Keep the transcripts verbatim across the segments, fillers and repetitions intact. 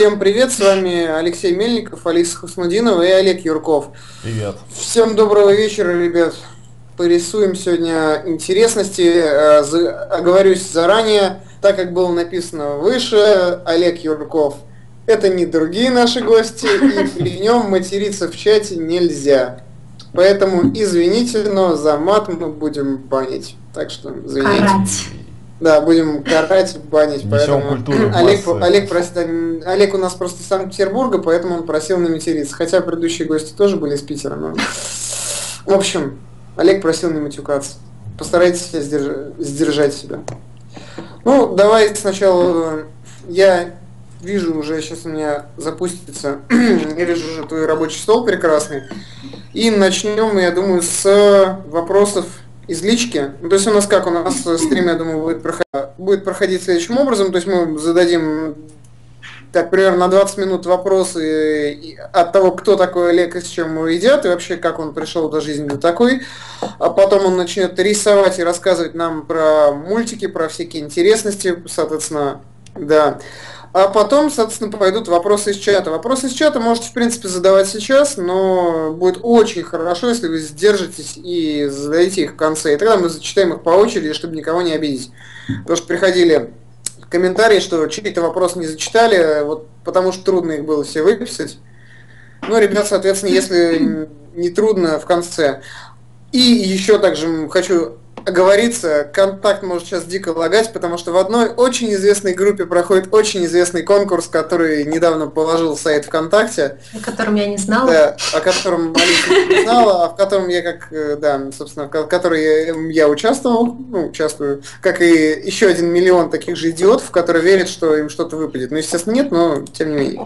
Всем привет, с вами Алексей Мельников, Алиса Хуснудинова и Олег Юрков. Привет. Всем доброго вечера, ребят. Порисуем сегодня интересности. Э, за- Оговорюсь заранее, так как было написано выше, Олег Юрков. Это не другие наши гости, и при нем материться в чате нельзя. Поэтому извините, но за мат мы будем банить. Так что извините. Карать. Да, будем карать, банить, Несем поэтому культуру в Олег, массы. Олег, просит, Олег у нас просто из Санкт-Петербурга, поэтому он просил не материться. Хотя предыдущие гости тоже были из Питера, но... В общем, Олег просил не матюкаться. Постарайтесь сдерж- сдержать себя. Ну, давай сначала я вижу уже, сейчас у меня запустится, я вижу уже твой рабочий стол прекрасный. И начнем, я думаю, с вопросов из лички. Ну, то есть у нас как, у нас стрим, я думаю, будет, проход... будет проходить следующим образом. То есть мы зададим так примерно на двадцать минут вопросы от того, кто такой Олег и с чем его едят, и вообще как он пришел до жизни до такой. А потом он начнет рисовать и рассказывать нам про мультики, про всякие интересности, соответственно, да. А потом, соответственно, пойдут вопросы из чата. Вопросы из чата можете, в принципе, задавать сейчас, но будет очень хорошо, если вы сдержитесь и зададите их в конце. И тогда мы зачитаем их по очереди, чтобы никого не обидеть. Потому что приходили комментарии, что чей-то вопрос не зачитали, вот потому что трудно их было все выписать. Ну, ребят, соответственно, если не трудно, в конце. И еще также хочу оговориться, контакт может сейчас дико лагать, потому что в одной очень известной группе проходит очень известный конкурс, который недавно положил сайт ВКонтакте. О котором я не знала. Да, о котором Алиса не знала, а в котором я как, э, да, собственно, в ко- который я, я участвовал, ну, участвую, как и еще один миллион таких же идиотов, которые верят, что им что-то выпадет. Ну, естественно, нет, но тем не менее.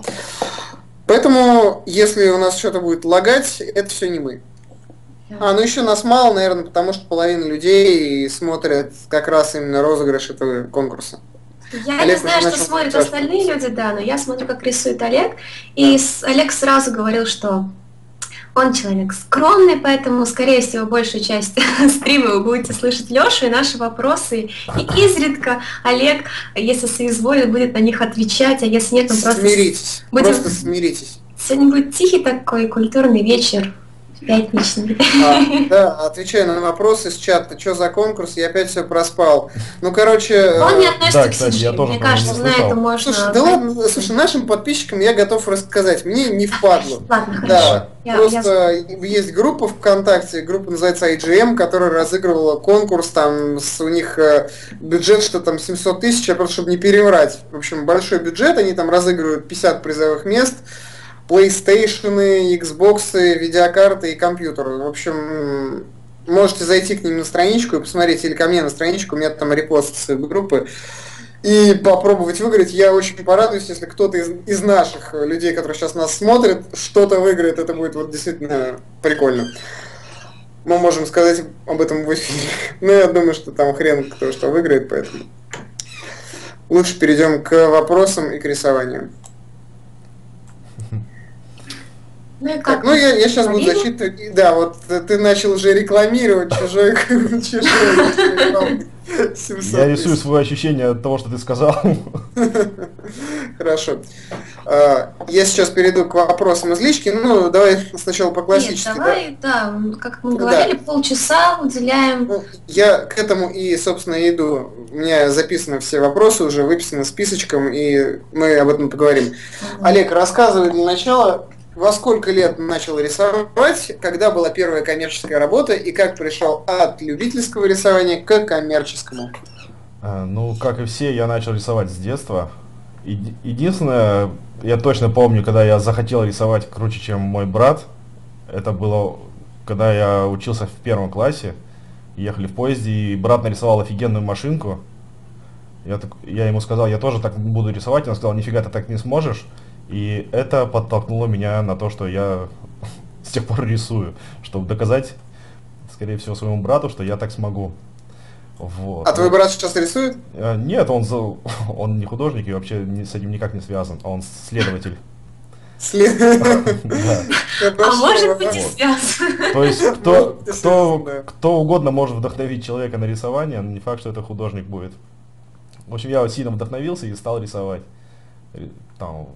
Поэтому, если у нас что-то будет лагать, это все не мы. А, ну еще нас мало, наверное, потому что половина людей смотрят как раз именно розыгрыш этого конкурса. Я Олег не знаю, уже что начал смотрят участвовать. остальные люди, да, но я смотрю, как рисует Олег. И с- Олег сразу говорил, что он человек скромный, поэтому, скорее всего, большую часть стрима вы будете слышать Лёшу и наши вопросы. И изредка Олег, если соизволит, будет на них отвечать, а если нет, он просто... Смиритесь, будем- просто смиритесь. Сегодня будет тихий такой культурный вечер, пятничный. А, да, отвечаю на вопросы с чата. Что за конкурс? Я опять все проспал. Ну, короче... Он не э, относится Да, к кстати, я Сиджи. тоже Мне про него кажется, не на слышал. это можно... Слушай, да ладно, слушай, нашим подписчикам я готов рассказать. Мне не впадло. Ладно, хорошо. Да, Я- просто есть группа ВКонтакте, группа называется ай джи эм, которая разыгрывала конкурс, там с, у них э, бюджет что там семьсот тысяч, я просто чтобы не переврать. В общем, большой бюджет, они там разыгрывают пятьдесят призовых мест, PlayStation, Xbox, видеокарты и компьютеры. В общем, можете зайти к ним на страничку и посмотреть, или ко мне на страничку, у меня там репост с их группы, и попробовать выиграть. Я очень порадуюсь, если кто-то из, из наших людей, которые сейчас нас смотрят, что-то выиграет. Это будет вот действительно прикольно. Мы можем сказать об этом в эфире. Но я думаю, что там хрен кто что выиграет, поэтому лучше перейдем к вопросам и к рисованию. Ну и Так, как? ну я, я сейчас буду Говорила? зачитывать. И Да, вот э, ты начал уже рекламировать чужой чужой семьсот Я рисую тысяч. свои ощущения от того, что ты сказал. Хорошо. А, Я сейчас перейду к вопросам из лички. Ну, давай сначала по Нет, классически. да. давай, да, как мы Да. говорили, полчаса уделяем. Ну, я к этому и, собственно, иду. У меня записаны все вопросы, уже выписаны списочком, и мы об этом поговорим. Олег, рассказывай для начала, во сколько лет начал рисовать, когда была первая коммерческая работа, и как пришел от любительского рисования к коммерческому. Э, Ну, как и все, я начал рисовать с детства. Еди- Единственное, я точно помню, когда я захотел рисовать круче, чем мой брат. Это было, когда я учился в первом классе. Ехали в поезде, и брат нарисовал офигенную машинку. Я, так- я ему сказал, я тоже так буду рисовать. Он сказал, нифига ты так не сможешь. И это подтолкнуло меня на то, что я с тех пор рисую, чтобы доказать, скорее всего, своему брату, что я так смогу. Вот. А твой брат сейчас рисует? Э, Нет, он, за- он не художник и вообще ни- с этим никак не связан, а он следователь. След- Да. А Хорошо. может быть и Вот. связано. То есть Ну, кто, ты кто, связан, да. кто угодно может вдохновить человека на рисование, но не факт, что это художник будет. В общем, я вот сильно вдохновился и стал рисовать. Э, Там,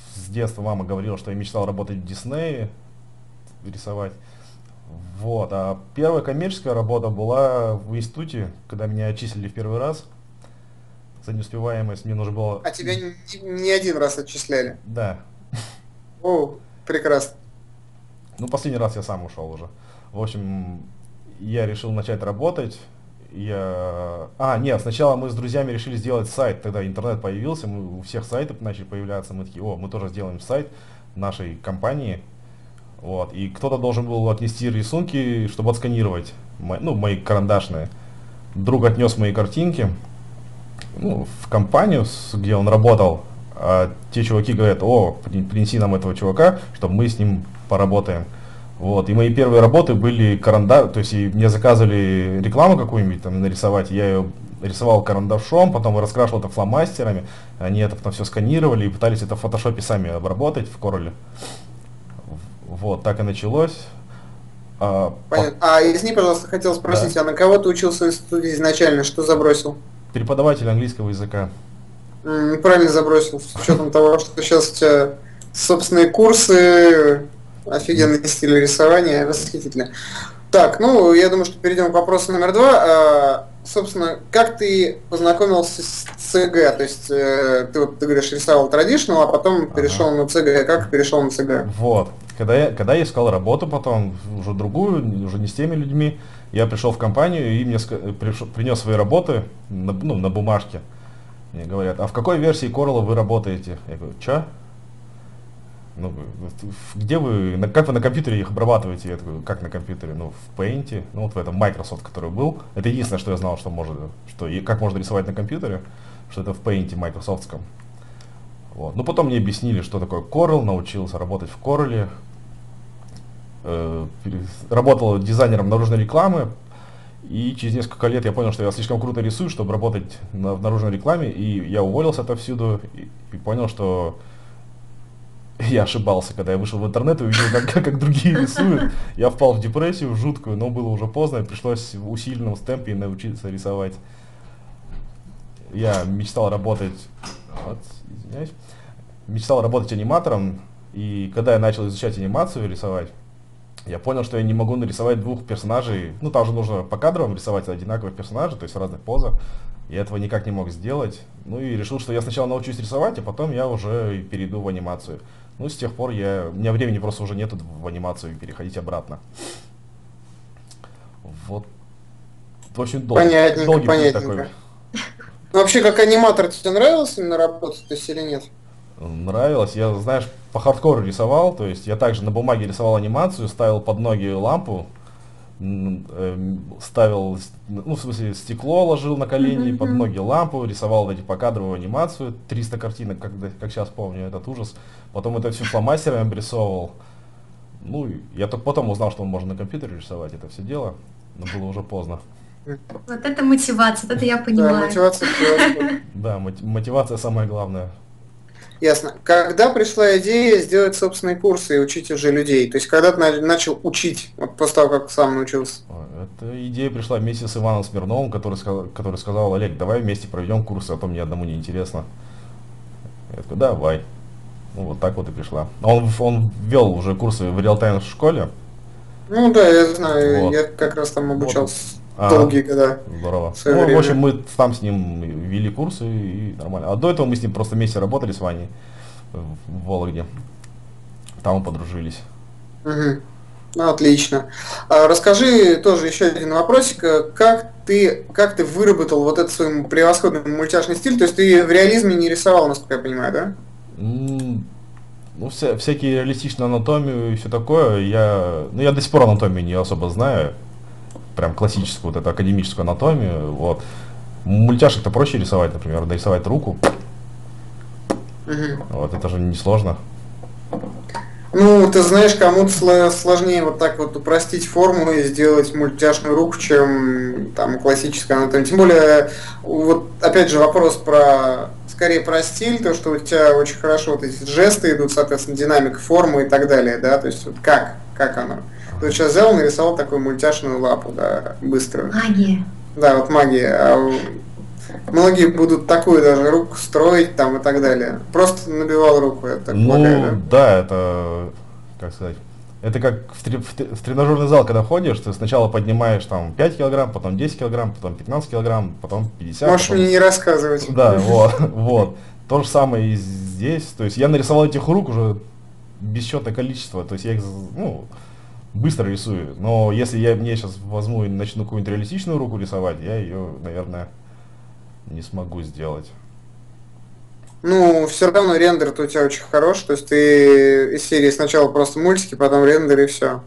с детства мама говорила, что я мечтал работать в Диснее, рисовать. Вот. А первая коммерческая работа была в институте, когда меня отчислили в первый раз за неуспеваемость. Мне нужно было... А тебя не, не один раз отчисляли? Да. О, прекрасно. Ну, последний раз я сам ушел уже. В общем, я решил начать работать. Я... А, нет, сначала мы с друзьями решили сделать сайт, тогда интернет появился, мы, у всех сайты начали появляться, мы такие, о, мы тоже сделаем сайт нашей компании. Вот. И кто-то должен был отнести рисунки, чтобы отсканировать, мои, ну, мои карандашные. Друг отнес мои картинки, ну, в компанию, где он работал, а те чуваки говорят, о, принеси нам этого чувака, чтобы мы с ним поработаем. Вот, и мои первые работы были карандаш, то есть и мне заказывали рекламу какую-нибудь там нарисовать, я ее рисовал карандашом, потом раскрашивал это фломастерами, они это потом все сканировали и пытались это в фотошопе сами обработать в Corel. Вот, так и началось. А, Понятно. По... А извини, пожалуйста, хотел спросить, да. А на кого ты учился в институте изначально, что забросил? Преподаватель английского языка. М, правильно забросил, с учетом того, что сейчас у тебя собственные курсы... Офигенный стиль рисования, восхитительно. Так, ну, я думаю, что перейдем к вопросу номер два. А, собственно, как ты познакомился с си джи? То есть, э, ты, вот, ты говоришь, рисовал traditional, а потом ага. перешел на си джи. Как перешел на си джи? Вот. Когда я, когда я искал работу потом, уже другую, уже не с теми людьми, я пришел в компанию и мне пришел, принес свои работы на, ну, на бумажке. Мне говорят, а в какой версии Corel вы работаете? Я говорю, что? Ну, где вы, на, как вы на компьютере их обрабатываете? Я такой, как на компьютере? Ну, в Paint, ну, вот в этом Microsoft, который был. Это единственное, что я знал, что может, что и как можно рисовать на компьютере, что это в Paint Microsoftском. Вот. Ну, потом мне объяснили, что такое Corel, научился работать в Corel. Э, работал дизайнером наружной рекламы. И через несколько лет я понял, что я слишком круто рисую, чтобы работать на, в наружной рекламе. И я уволился отовсюду и, и понял, что я ошибался, когда я вышел в интернет и увидел, как, как, как другие рисуют. Я впал в депрессию, в жуткую, но было уже поздно, и пришлось в усиленном темпе научиться рисовать. Я мечтал работать, вот, извиняюсь, мечтал работать аниматором, и когда я начал изучать анимацию, рисовать, я понял, что я не могу нарисовать двух персонажей, ну там же нужно по кадрам рисовать одинаковых персонажей, то есть в разных позах. Я этого никак не мог сделать. Ну и решил, что я сначала научусь рисовать, а потом я уже перейду в анимацию. Ну, с тех пор я, у меня времени просто уже нету в анимацию переходить обратно. Вот. Очень долгий, понятненько, долгий понятненько. путь такой. Ну, вообще, как аниматор, тебе нравилось именно работать, то есть, или нет? Нравилось. Я, знаешь, по хардкору рисовал, то есть я также на бумаге рисовал анимацию, ставил под ноги лампу, ставил, ну, в смысле, стекло ложил на колени, mm-hmm. под ноги лампу, рисовал вот эти покадровую анимацию, триста картинок, как, как сейчас помню, этот ужас. Потом это все фломастерами обрисовывал. Ну, я только потом узнал, что можно на компьютере рисовать это все дело, но было уже поздно. Вот это мотивация, вот это я понимаю. Да, мотивация. Да, мотивация самое главное. Ясно. Когда пришла идея сделать собственные курсы и учить уже людей? То есть, когда ты начал учить, вот после того, как сам научился? Эта идея пришла вместе с Иваном Смирновым, который, который сказал, Олег, давай вместе проведем курсы, а то мне одному не интересно. Я такой, давай. Ну, вот так вот и пришла. Он, он ввел уже курсы в реалтайм школе. Ну да, я знаю, вот. Я как раз там обучался вот. долгие года. Здорово. Ну, в общем, мы там с ним вели курсы и нормально. А до этого мы с ним просто вместе работали с Ваней в Вологде. Там мы подружились. Угу. Ну, отлично. А, расскажи тоже еще один вопросик. Как ты, как ты выработал вот этот свой превосходный мультяшный стиль? То есть ты в реализме не рисовал, насколько я понимаю, да? Ну, вся, всякие реалистичную анатомию и все такое. Я, ну, я до сих пор анатомию не особо знаю. Прям классическую, вот эту академическую анатомию. Вот. Мультяшек-то проще рисовать, например, нарисовать руку. Угу. Вот, это же не сложно. Ну, ты знаешь, кому-то сложнее вот так вот упростить форму и сделать мультяшную руку, чем там классическая анатомия. Тем более, вот опять же вопрос про, скорее про стиль, то, что у тебя очень хорошо вот эти жесты идут, соответственно, динамика формы и так далее, да, то есть вот как, как оно. Ты сейчас взял, нарисовал такую мультяшную лапу, да, быструю. Магия. Да, вот магия. А Многие будут такую даже руку строить там и так далее. Просто набивал руку, я так Ну, полагаю, да? да, это, как сказать, это как в, тре- в тре- в тренажерный зал, когда ходишь, ты сначала поднимаешь там пять килограмм, потом десять килограмм, потом пятнадцать килограмм, потом пятьдесят, Можешь потом... мне не рассказывать. Да, вот, вот. То же самое и здесь. То есть я нарисовал этих рук уже бесчетное количество. То есть я их, ну, быстро рисую. Но если я мне сейчас возьму и начну какую-нибудь реалистичную руку рисовать, я ее, наверное, не смогу сделать. Ну, все равно рендер-то у тебя очень хорош, то есть ты из серии сначала просто мультики, потом рендер и все.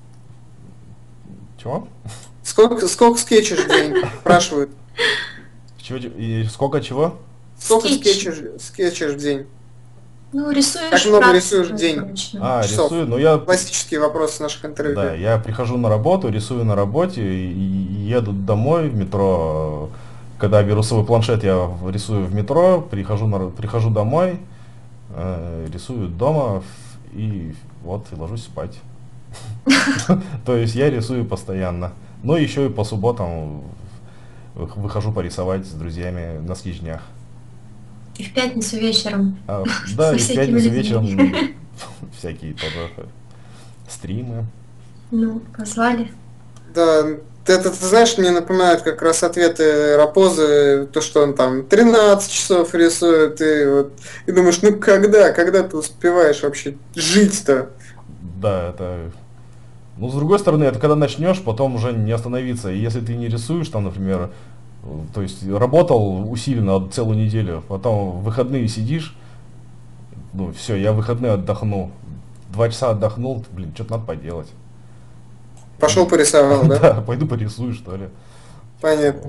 Чего? Сколько, сколько скетчешь в день? Спрашивают. Чего? И сколько чего? Сколько Скетч. скетчешь, скетчешь в день? Ну, рисуешь Как много вкратце, рисуешь в день? точно. А, Часов. рисую, ну я... Классический вопрос наших Да, интервью. я прихожу на работу, рисую на работе и, и еду домой в метро. Когда беру свой планшет, я рисую в метро, прихожу, на, прихожу домой, э, рисую дома и вот, и ложусь спать. То есть я рисую постоянно. Но еще и по субботам выхожу порисовать с друзьями на скетч-днях. И в пятницу вечером. А, да, Со и в всякими пятницу людьми. вечером всякие тоже стримы. Ну, позвали. Да, это, ты знаешь, мне напоминает как раз ответы Рапозы, то, что он там тринадцать часов рисует, и, вот, и думаешь, ну когда, когда ты успеваешь вообще жить-то? Да, это... Ну, с другой стороны, это когда начнешь, потом уже не остановиться. И если ты не рисуешь, там, например, э, то есть работал усиленно целую неделю, потом в выходные сидишь, ну, все, я в выходные отдохну. Два часа отдохнул, блин, что-то надо поделать. Пошел порисовал, да? Да, пойду порисую, что ли. Понятно.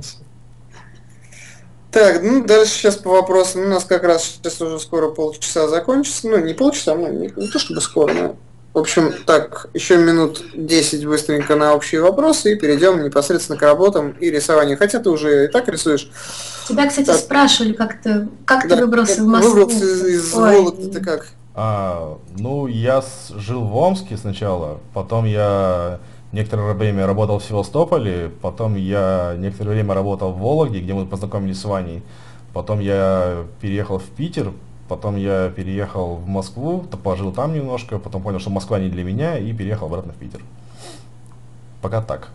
Так, ну дальше сейчас по вопросам. У нас как раз сейчас уже скоро полчаса закончится. Ну, не полчаса, ну, не, не то чтобы скоро, но... В общем, так, еще минут десять быстренько на общие вопросы и перейдем непосредственно к работам и рисованию. Хотя ты уже и так рисуешь. Тебя, кстати, Так. спрашивали, как ты, как Да, ты выбрался как в Москву. Выбрался из, из Ой. Вологды, ты как? А, ну, я с- жил в Омске сначала, потом я некоторое время работал в Севастополе, потом я некоторое время работал в Вологде, где мы познакомились с Ваней, потом я переехал в Питер, потом я переехал в Москву, то пожил там немножко, потом понял, что Москва не для меня, и переехал обратно в Питер. Пока так.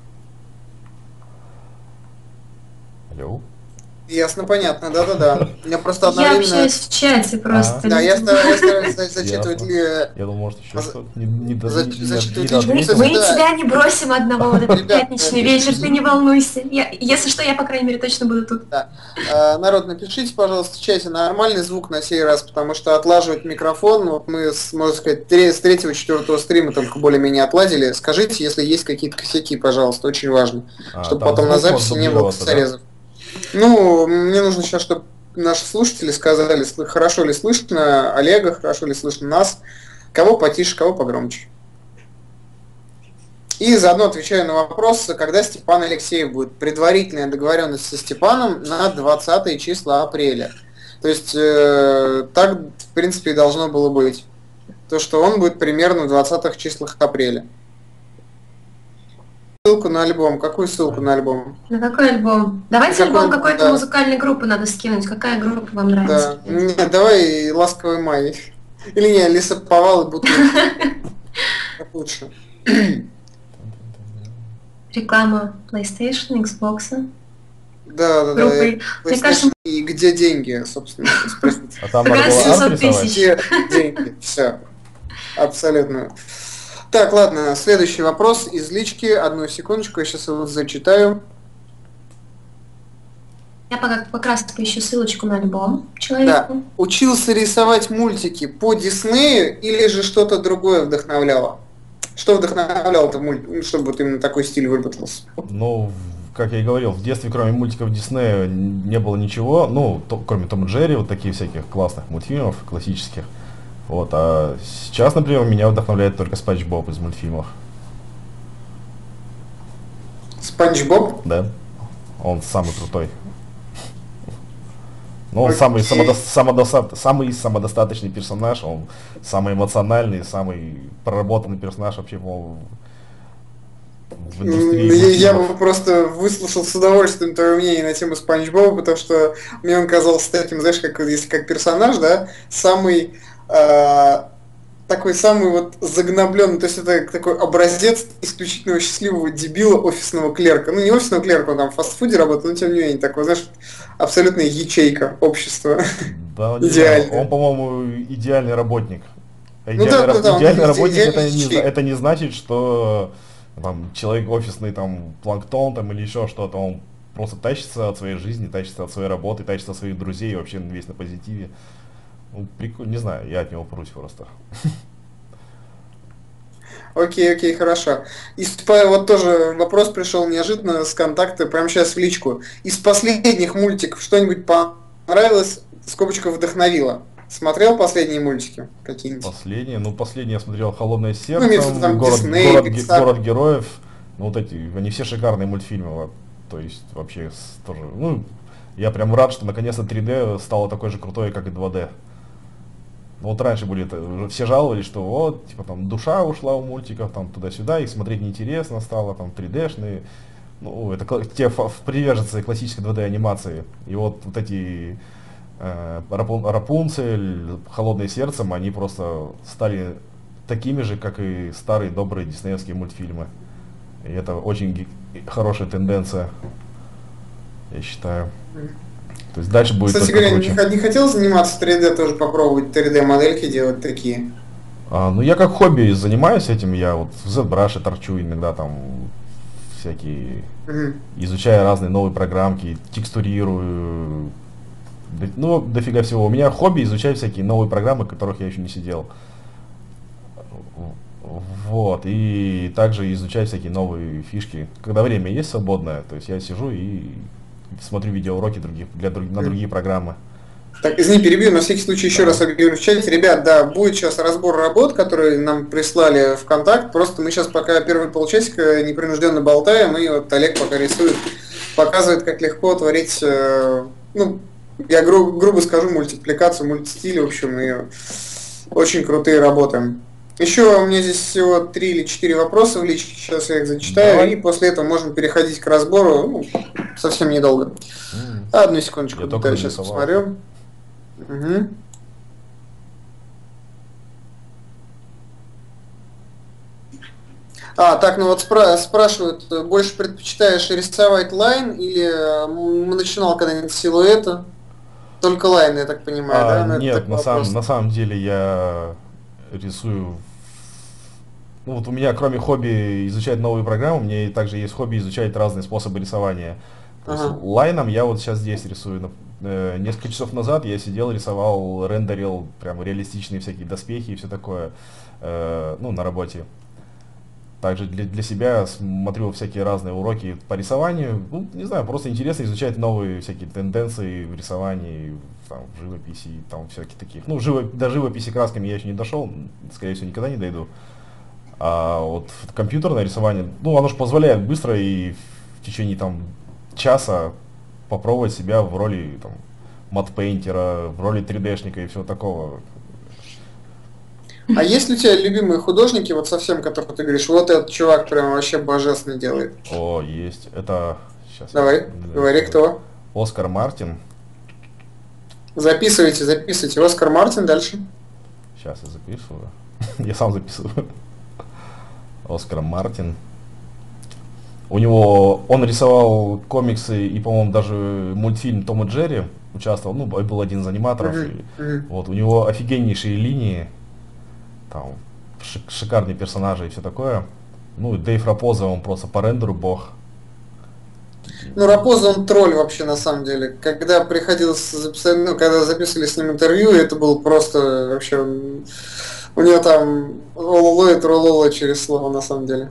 Алло. Ясно, понятно, да-да-да. У меня просто Я одновременно... общаюсь в чате просто. Да, я стараюсь, я стараюсь за- зачитывать Ясно. ли... Я думал, может, еще А, что-то не, не, до- за- не- не- зачитывать не личку, Мы, отметил. кстати, мы да. тебя не бросим одного в этот Ребят, пятничный э, вечер, ты пишите. не волнуйся. Я, если что, я, по крайней мере, точно буду тут. Да. А, народ, напишите, пожалуйста, в чате нормальный звук на сей раз, потому что отлаживать микрофон, вот мы, с, можно сказать, тре- с третьего-четвертого стрима только более-менее отладили. Скажите, если есть какие-то косяки, пожалуйста, очень важно, А, чтобы там потом на звук может записи не было дублироваться, да? косорезов. Ну, мне нужно сейчас, чтобы наши слушатели сказали, сл- хорошо ли слышно Олега, хорошо ли слышно нас, кого потише, кого погромче. И заодно отвечаю на вопрос, когда Степан Алексеев будет. Предварительная договоренность со Степаном на двадцатое числа апреля. То есть э, так, в принципе, и должно было быть. То, что он будет примерно в двадцатых числах апреля. Ссылку на альбом. Какую ссылку на альбом? На какой альбом? Давайте Какой альбом альбом, какой-то да. музыкальной группы надо скинуть. Какая группа вам Да. нравится? Нет, давай «Ласковый май». Или не, «Лесоповал» и «Бутылка». Как лучше. Реклама PlayStation, Xbox. Да, да, да. Группой. Мне кажется, И где деньги, собственно, спросите. А там Как надо раз было семьсот арт рисовать? тысяч. Все деньги, все. Абсолютно. Так, ладно, следующий вопрос из лички. Одну секундочку, я сейчас его зачитаю. я пока как раз поищу ссылочку на альбом Да. человеку. Учился рисовать мультики по Диснею или же что-то другое вдохновляло? Что вдохновляло-то, мульт... ну, чтобы вот именно такой стиль выработался? Ну, в- как я и говорил, в детстве, кроме мультиков Диснея, н- не было ничего, ну, то- кроме Том и Джерри, вот таких всяких классных мультфильмов, классических. Вот, а сейчас, например, меня вдохновляет только Спанч Боб из мультфильмов, Спанч Боб? да? Он самый крутой. Ну, он Окей. самый, самодо- самодоста- самый самодостаточный персонаж, он самый эмоциональный, самый проработанный персонаж вообще, по-моему, в индустрии Я, я мультфильмов. бы просто выслушал с удовольствием твое мнение на тему Спанч Боба, потому что мне он казался таким, знаешь, как если как персонаж, да, самый э, такой самый вот загнобленный, то есть это такой образец исключительного счастливого дебила офисного клерка. Ну, не офисного клерка, он там в фастфуде работает, но тем не менее, такой, знаешь, абсолютная ячейка общества. Да, не знаю, он, Идеально. по-моему, идеальный работник. А Ну да, Идеальный, да, раб- да, он идеальный иде- работник идеальный это не, зна- ячейка. это не значит, что там, человек офисный, там, планктон там, или еще что-то, он просто тащится от своей жизни, тащится от своей работы, тащится от своих друзей, и вообще весь на позитиве. Ну, прикольно, не знаю, я от него прусь просто. Окей, окей, хорошо. Из, по- вот тоже вопрос пришел неожиданно с контакта, прямо сейчас в личку. Из последних мультиков что-нибудь понравилось, скобочка вдохновило? Смотрел последние мультики какие-нибудь? Последнее, ну, последнее я смотрел «Холодное Ну, сердце», имеется в виду там «Город, Дисней, город, ге- Pixar. город героев», ну, вот эти, они все шикарные мультфильмы, вот. То есть, вообще, с- тоже, ну, я прям рад, что наконец-то три дэ стало такой же крутой, как и два дэ. Ну, вот раньше были, это, уже все жаловались, что вот, типа, там, душа ушла у мультиков, там, туда-сюда, их смотреть неинтересно стало, там, три дэ-шные, ну, это кла- те фа- приверженцы классической два дэ анимации. И вот, вот эти э, Рапун- Рапунцель, «Холодное сердцем», они просто стали такими же, как и старые добрые диснеевские мультфильмы. И это очень ги- хорошая тенденция, я считаю. То есть дальше будет Кстати только говоря, не, круче. хот- не хотел заниматься три дэ, тоже попробовать три дэ-модельки делать такие? А, ну я как хобби занимаюсь этим, я вот в ZBrush торчу иногда там всякие, Мгм. изучая разные новые программки, текстурирую, да- ну дофига всего. У меня хобби изучать всякие новые программы, которых я еще не сидел. Вот, и также изучать всякие новые фишки, когда время есть свободное, то есть я сижу и смотрю видеоуроки других, для, друг- на другие программы. Так, извини, перебью, на всякий случай еще Да. раз объявлю в чате. Ребят, да, будет сейчас разбор работ, которые нам прислали в контакт. Просто мы сейчас пока первые полчасика непринужденно болтаем, и вот Олег пока рисует, показывает, как легко творить, э, ну, я гру- грубо скажу, мультипликацию, мультстиль, в общем, и очень крутые работы. Еще у меня здесь всего три или четыре вопроса в личке, сейчас я их зачитаю, Давай. и после этого можно переходить к разбору, ну, совсем недолго. М, Одну секундочку, Я да, только сейчас нарисовался. посмотрю. Мгм. А, так, ну вот спра- спрашивают, э, больше предпочитаешь рисовать лайн или э, м, начинал когда-нибудь с силуэта? Только лайн, я так понимаю, А, да? Ну, это нет, такой на самом, вопрос. на самом деле я рисую. Ну вот у меня кроме хобби изучать новые программы, у меня и также есть хобби изучать разные способы рисования. То есть Ага. лайном я вот сейчас здесь рисую. Нап- э, Несколько часов назад я сидел, рисовал, рендерил прям реалистичные всякие доспехи и все такое, э, ну, на работе. Также для, для себя смотрю всякие разные уроки по рисованию. Ну, не знаю, просто интересно изучать новые всякие тенденции в рисовании, там, в живописи, там всяких таких. Ну, живо, до живописи красками я еще не дошел, скорее всего, никогда не дойду. А вот компьютерное рисование, ну, оно же позволяет быстро и в течение там часа попробовать себя в роли там матпейнтера, в роли три дэ-шника и всего такого. А есть ли у тебя любимые художники, вот совсем, которые ты говоришь, вот этот чувак прям вообще божественно делает? О, есть. Это сейчас Давай, говори, кто? Оскар Мартин. Записывайте, записывайте. Оскар Мартин, дальше. Сейчас я записываю. Я сам записываю. Оскар Мартин. У него, он рисовал комиксы и, по-моему, даже мультфильм Том и Джерри участвовал, ну, был один из аниматоров. Мгм, И мгм. вот, у него офигеннейшие линии, там, шик- шикарные персонажи и все такое. Ну, и Дэйв Рапоза, он просто по рендеру бог. Ну, Рапоза, он тролль вообще, на самом деле. Когда приходилось записать, ну, когда записывали с ним интервью, это был просто вообще... м, У него там ололо и трололо через слово, на самом деле.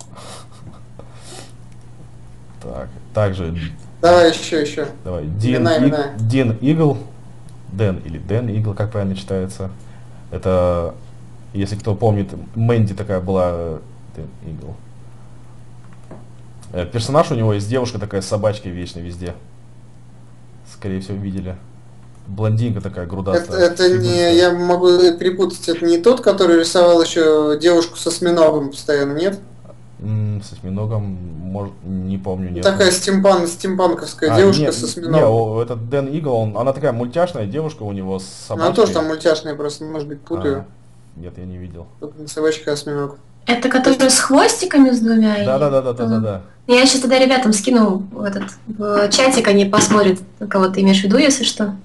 Так, также, Давай еще, еще. давай, Дин, Имена, И- имена. Дин Игл, Дэн или Дэн Игл, как правильно читается. Это, если кто помнит, Мэнди такая была, Дэн Игл. Э, Персонаж у него есть девушка такая с собачкой вечно везде. Скорее всего, видели. Блондинка такая Это, грудастая. это не, фигуристая. я могу перепутать, это не тот, который рисовал еще девушку со осьминогом постоянно, нет? М, М, С осьминогом, может, не помню, нет. Такая стимпан, стимпанковская А, девушка не, с не, осьминогом. о, этот Дэн Игл, он, она такая мультяшная девушка у него с Она собачкой. тоже там мультяшная, просто, может быть, А, путаю. нет, я не видел. Только не собачка, а осьминог. Это которая с хвостиками с двумя? Да, или- да, да, да, да, да, Ага. да. Я сейчас тогда ребятам скину в этот в чатик, они посмотрят, кого ты имеешь в виду, если что.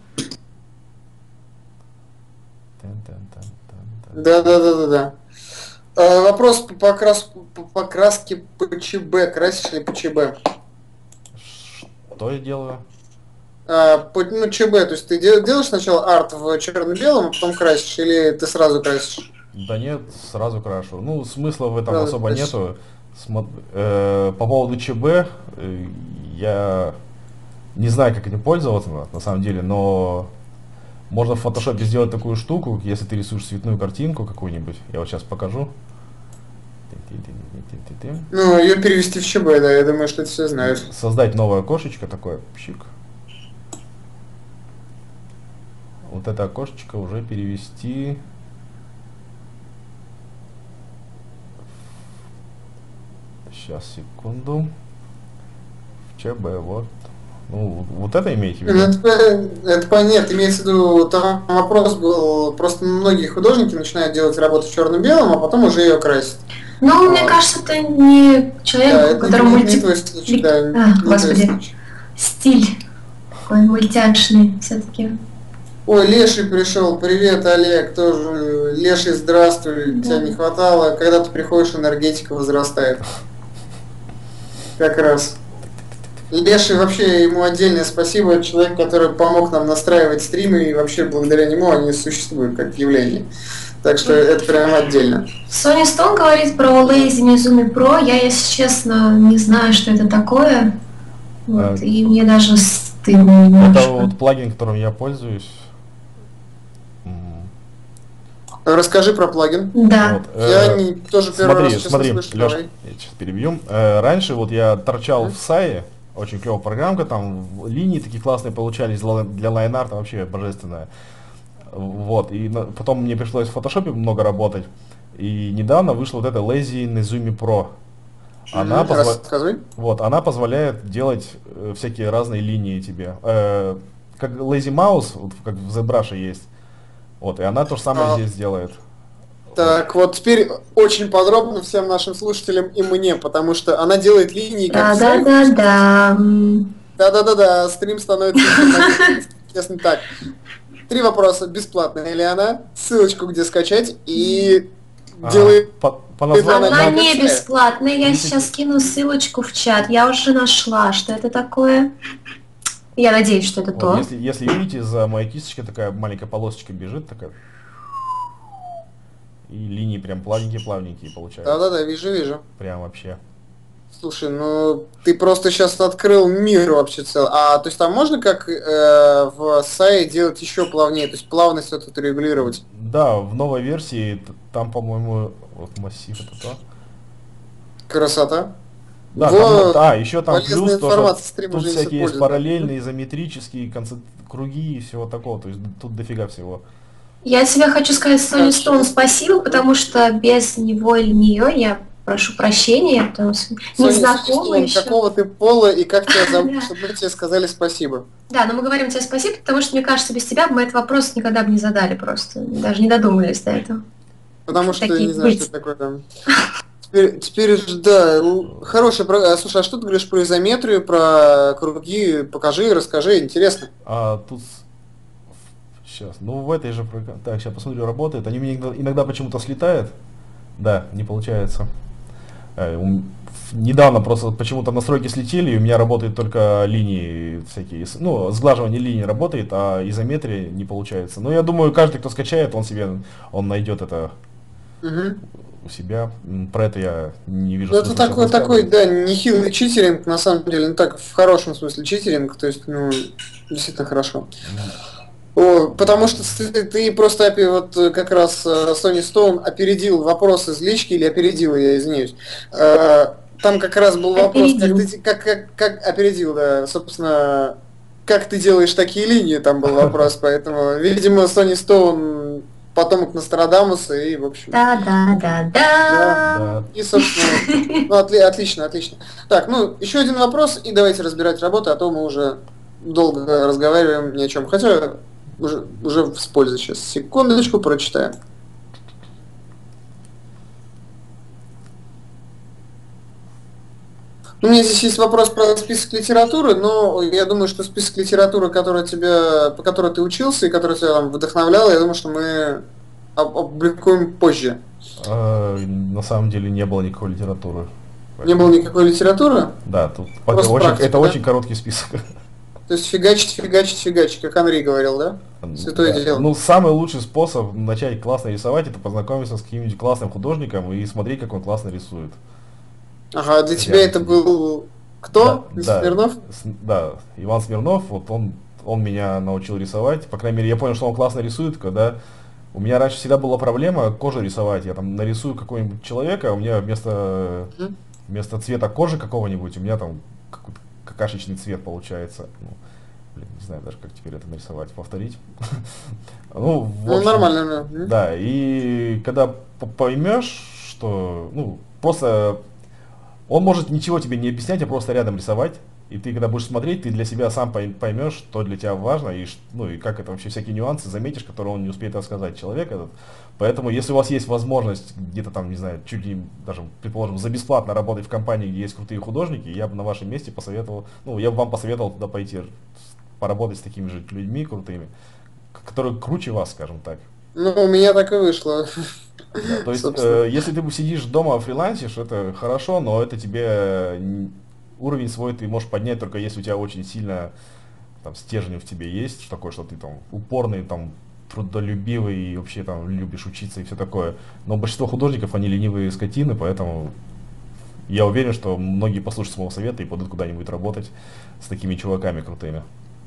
Тын-тын-тын-тын-тын. Да, да, да, да, да. А, вопрос по, покрас- по покраске ПЧБ. Красишь ли ПЧБ? Что я делаю? А, по- ну, ЧБ, то есть ты дел- делаешь сначала арт в черно-белом, а потом красишь, или ты сразу красишь? Да нет, сразу крашу. Ну, смысла в этом Сразу особо красишь. нету. Смо- э, по поводу ЧБ, э, я не знаю, как этим пользоваться на, на самом деле, но можно в фотошопе сделать такую штуку, если ты рисуешь цветную картинку какую-нибудь. Я вот сейчас покажу. Тын-тын-тын-тын-тын-тын. Ну, ее перевести в ЧБ, да, я думаю, что это все знают. Создать новое окошечко такое, пшик. Вот это окошечко уже перевести. Сейчас, секунду. В ЧБ, вот. Ну, вот это имеете в Ну, виду? это, это понятно, имеется в виду, там вопрос был, просто многие художники начинают делать работу в черно-белом, а потом уже ее красят. Ну, мне А. кажется, это не человек, Да, у это которого не, не мульти... твой случай, да, А, не твой господи. случай. стиль такой мультяшный все-таки. Ой, Леший пришел, привет, Олег, тоже. Леший, здравствуй, Да. тебя не хватало, когда ты приходишь, энергетика возрастает. Как раз. Леший, вообще ему отдельное спасибо, это человек, который помог нам настраивать стримы, и вообще благодаря нему они существуют как явление. Так что это прям отдельно. Сони Стоун говорит про Lazy Mizumi Pro. Я, если честно, не знаю, что это такое. Вот, А. и мне даже стыдно немножко. Это вот плагин, которым я пользуюсь. М, Расскажи про плагин. Да. вот, Я э, не, тоже первый Смотри, раз честно смотри, слышу. Лёш, Давай. я сейчас перебью. Э, раньше вот я торчал в Сае, очень клевая программка, там в- линии такие классные получались для, для лайнарта, вообще божественная. Вот, и на- потом мне пришлось в фотошопе много работать. И недавно вышла вот эта Lazy Nezumi Pro. Она, Мгм, позва- Рассказывай. вот, она позволяет делать э, всякие разные линии тебе. Э, как Lazy Mouse, вот, как в ZBrush есть. Вот, и она то же самое А. здесь делает. Так, вот теперь очень подробно всем нашим слушателям и мне, потому что она делает линии как в Skype. Да-да-да-да. М, Да-да-да-да, стрим становится информативным. Честно так. Три вопроса. Бесплатная ли она? Ссылочку, где скачать. И А, делает... по, по названию- Она Она не обещает. бесплатная. Я Тридцать- сейчас кину ссылочку в чат. Я уже нашла, что это такое. Я надеюсь, что это Вот, то. если, если видите, за моей кисточкой такая маленькая полосочка бежит, такая. И линии прям плавненькие-плавненькие получаются. Да-да-да, вижу-вижу. Прям вообще. Слушай, ну ты просто сейчас открыл мир вообще целый. А то есть там можно как э, в Сае делать еще плавнее, то есть плавность вот эту регулировать? Да, в новой версии т- там, по-моему, вот массив это то. Красота. Да, Вот. там, а, еще там Полезная плюс то, информация, что стрим тут уже всякие есть используют, да? параллельные, изометрические концент- круги и всего такого. То есть тут дофига всего. Я тебе хочу сказать, Сони Так, Стоун, что- спасибо, потому что без него или нее я прошу прощения, потому что не Соня, знакома Стоун, еще. какого ты пола и как тебя зовут, Да. чтобы мы тебе сказали спасибо. Да, но мы говорим тебе спасибо, потому что, мне кажется, без тебя мы этот вопрос никогда бы не задали просто, даже не додумались до этого. Потому что Такие не знаю, быть. что это такое там. Теперь, теперь ж, да, л- хорошая про... а, Слушай, а что ты говоришь про изометрию, про круги? Покажи, расскажи, интересно. А тут сейчас, ну в этой же программе. Так, сейчас посмотрю, работает. Они у меня иногда, иногда почему-то слетают. Да, не получается. Э, ум- ф- Недавно просто почему-то настройки слетели, и у меня работают только линии всякие. с- Ну, сглаживание линий работает, а изометрия не получается. Но я думаю, каждый, кто скачает, он себе, он найдет это Мгм. у себя. М, Про это я не вижу Ну, это смысла такой, сейчас такой, рассказывать. да, нехилый читеринг, на самом деле, ну так, в хорошем смысле читеринг, то есть, ну, действительно хорошо. О, потому что ты, ты просто опи- вот э, как раз э, Сони Стоун опередил вопрос из лички, или опередил, я извиняюсь. Э, Там как раз был вопрос, как Опередил. ты, как, как, как опередил, да, собственно, как ты делаешь такие линии, там был вопрос, поэтому, видимо, Сони Стоун потомок Нострадамуса, и, в общем... Да, да, да, Да. да. И, собственно, ну, отли- отлично, отлично. Так, ну, еще один вопрос, и давайте разбирать работу, а то мы уже долго разговариваем ни о чем. Хотя, уже, уже с пользой сейчас. Секундочку, прочитаем. У меня здесь есть вопрос про список литературы, но я думаю, что список литературы, которая тебя, по которой ты учился и которая тебя там вдохновляла, я думаю, что мы об- опубликуем позже. А, на самом деле не было никакой литературы. Не было никакой литературы? Да, тут пока Просто очень, практика, это да? очень короткий список. То есть фигачить, фигачить, фигачить, как Анри говорил, да? Святое Да. дело. Ну, самый лучший способ начать классно рисовать, это познакомиться с каким-нибудь классным художником и смотреть, как он классно рисует. Ага, для Рядом тебя это сидит. был кто? Да, да, Смирнов? с- да, Иван Смирнов, вот он, он меня научил рисовать. По крайней мере, я понял, что он классно рисует, когда у меня раньше всегда была проблема кожу рисовать. Я там нарисую какого-нибудь человека, а у меня вместо, Мгм. вместо цвета кожи какого-нибудь, у меня там какой-то какашечный цвет получается. Ну, блин, не знаю даже, как теперь это нарисовать, повторить. Ну, в Ну, общем, нормально, да. Мгм. да, и когда п- поймешь, что, ну, просто он может ничего тебе не объяснять, а просто рядом рисовать. И ты, когда будешь смотреть, ты для себя сам пой- поймешь, что для тебя важно, и, ш- ну, и как это вообще всякие нюансы заметишь, которые он не успеет рассказать, человек этот. Поэтому, если у вас есть возможность где-то там, не знаю, чуть ли даже, предположим, за бесплатно работать в компании, где есть крутые художники, я бы на вашем месте посоветовал, ну, я бы вам посоветовал туда пойти, поработать с такими же людьми крутыми, к- которые круче вас, скажем так. Ну, у меня так и вышло. Да, то есть, Собственно. э, если ты сидишь дома фрилансишь, это хорошо, но это тебе э, н- уровень свой ты можешь поднять только если у тебя очень сильно там стержень в тебе есть, что такое, что ты там упорный, там трудолюбивый и вообще там любишь учиться и все такое. Но большинство художников, они ленивые скотины, поэтому я уверен, что многие послушают моего совета и пойдут куда-нибудь работать с такими чуваками крутыми.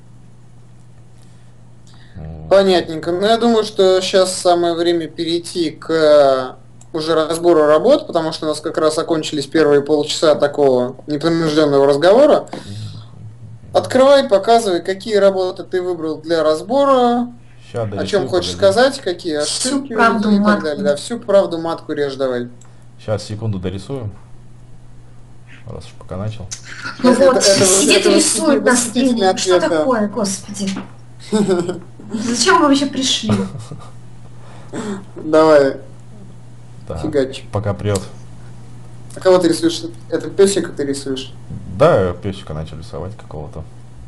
М. Понятненько. Ну, я думаю, что сейчас самое время перейти к э, уже разбору работ, потому что у нас как раз окончились первые полчаса такого непринужденного разговора. Открывай, показывай, какие работы ты выбрал для разбора, Ща о чем дорисую, хочешь погоди. сказать, какие Всю ошибки правду увидел и так матку. далее. Да, всю правду матку режь давай. Сейчас, секунду дорисую. Раз уж пока начал. Ну Это- вот, это- это сидит восхитительный- рисует на восхитительный стриме. Что ответ, да. такое, господи? Зачем вы вообще пришли? Давай, Так, фигач. пока прет. А кого ты рисуешь? Это песика ты рисуешь? Да, песика начал рисовать какого-то.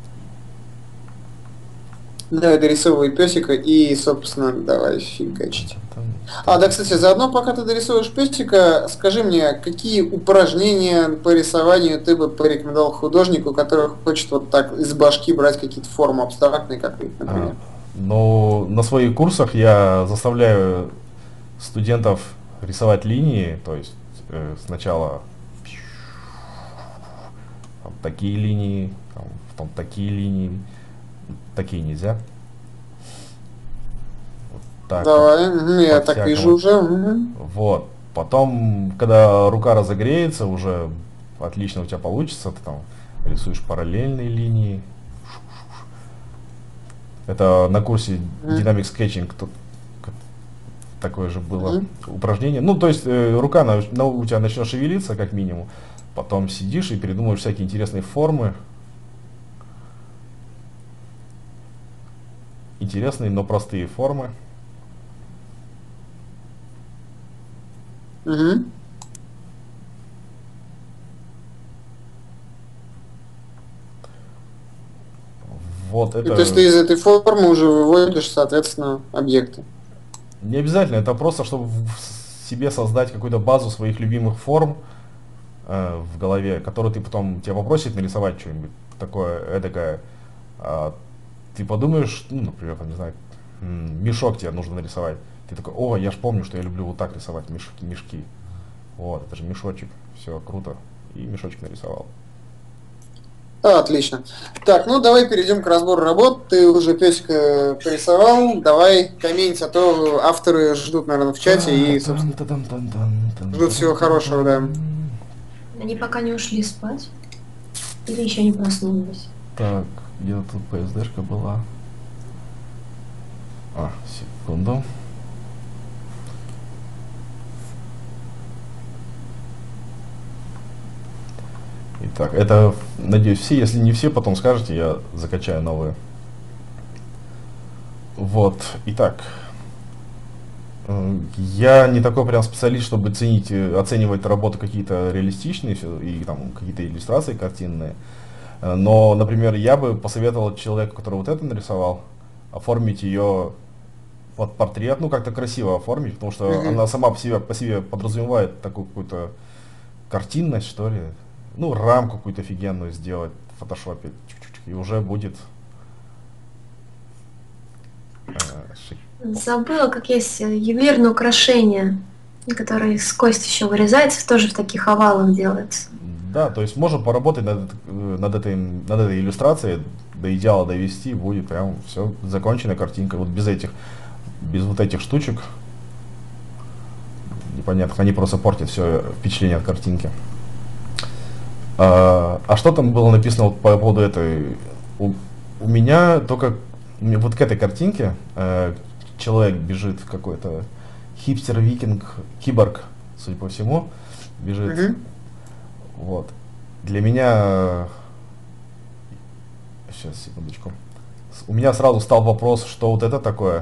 Давай дорисовывай песика и, собственно, давай фигачить. А, да, кстати, заодно, пока ты дорисовываешь пестика, скажи мне, какие упражнения по рисованию ты бы порекомендовал художнику, который хочет вот так из башки брать какие-то формы абстрактные, как ты, например? А, ну, на своих курсах я заставляю студентов рисовать линии, то есть э, сначала там, такие линии, там, потом такие линии, такие нельзя. Вот так. Давай, мгм, я так по-всякому. вижу уже. Мгм. Вот. Потом, когда рука разогреется, уже отлично у тебя получится, ты там рисуешь параллельные линии. Это на курсе Мгм. Dynamic Sketching тут к- такое же было Мгм. упражнение. Ну, то есть э, рука на- на- у тебя начнет шевелиться, как минимум. Потом сидишь и передумываешь всякие интересные формы. Интересные, но простые формы. Мгм. Вот И это то есть ты из этой формы уже выводишь, соответственно, объекты. не обязательно, это просто, чтобы в себе создать какую-то базу своих любимых форм э, в голове, которую ты потом тебя попросит нарисовать что-нибудь такое эдакое. А, ты подумаешь, ну, например, там, не знаю, м, мешок тебе нужно нарисовать. Ты такой, о, я ж помню, что я люблю вот так рисовать мешки, мешки. Вот, это же мешочек. Все, круто. И мешочек нарисовал. А, отлично. Так, ну давай перейдем к разбору работ. Ты уже песика порисовал. Давай комментить, а то авторы ждут, наверное, в чате и, собственно, ждут всего хорошего, да. Они пока не ушли спать? Или еще не проснулись? Так, где-то тут пэ эс дэ-шка была. А, секунду. Итак, это, надеюсь, все. Если не все, потом скажете, я закачаю новые. Вот, итак. Я не такой прям специалист, чтобы ценить, оценивать работы какие-то реалистичные и там какие-то иллюстрации картинные. Но, например, я бы посоветовал человеку, который вот это нарисовал, оформить ее под портрет, ну как-то красиво оформить, потому что mm-hmm. она сама по себе, по себе подразумевает такую какую-то картинность, что ли. Ну, рамку какую-то офигенную сделать в фотошопе, и уже будет э, шик. Забыла, как есть ювелирные украшения, которые с кости еще вырезаются, тоже в таких овалах делаются. Да, то есть можно поработать над, над, этой, над этой иллюстрацией, до идеала довести, будет прям все законченная картинка, вот без этих, без вот этих штучек, непонятно, они просто портят все впечатление от картинки. А, а что там было написано вот по поводу этой, у, у меня только, вот к этой картинке, э, человек бежит какой-то хипстер, викинг, киборг, судя по всему, бежит. Mm-hmm. Вот. Для меня... Сейчас, секундочку. У меня сразу стал вопрос, что вот это такое.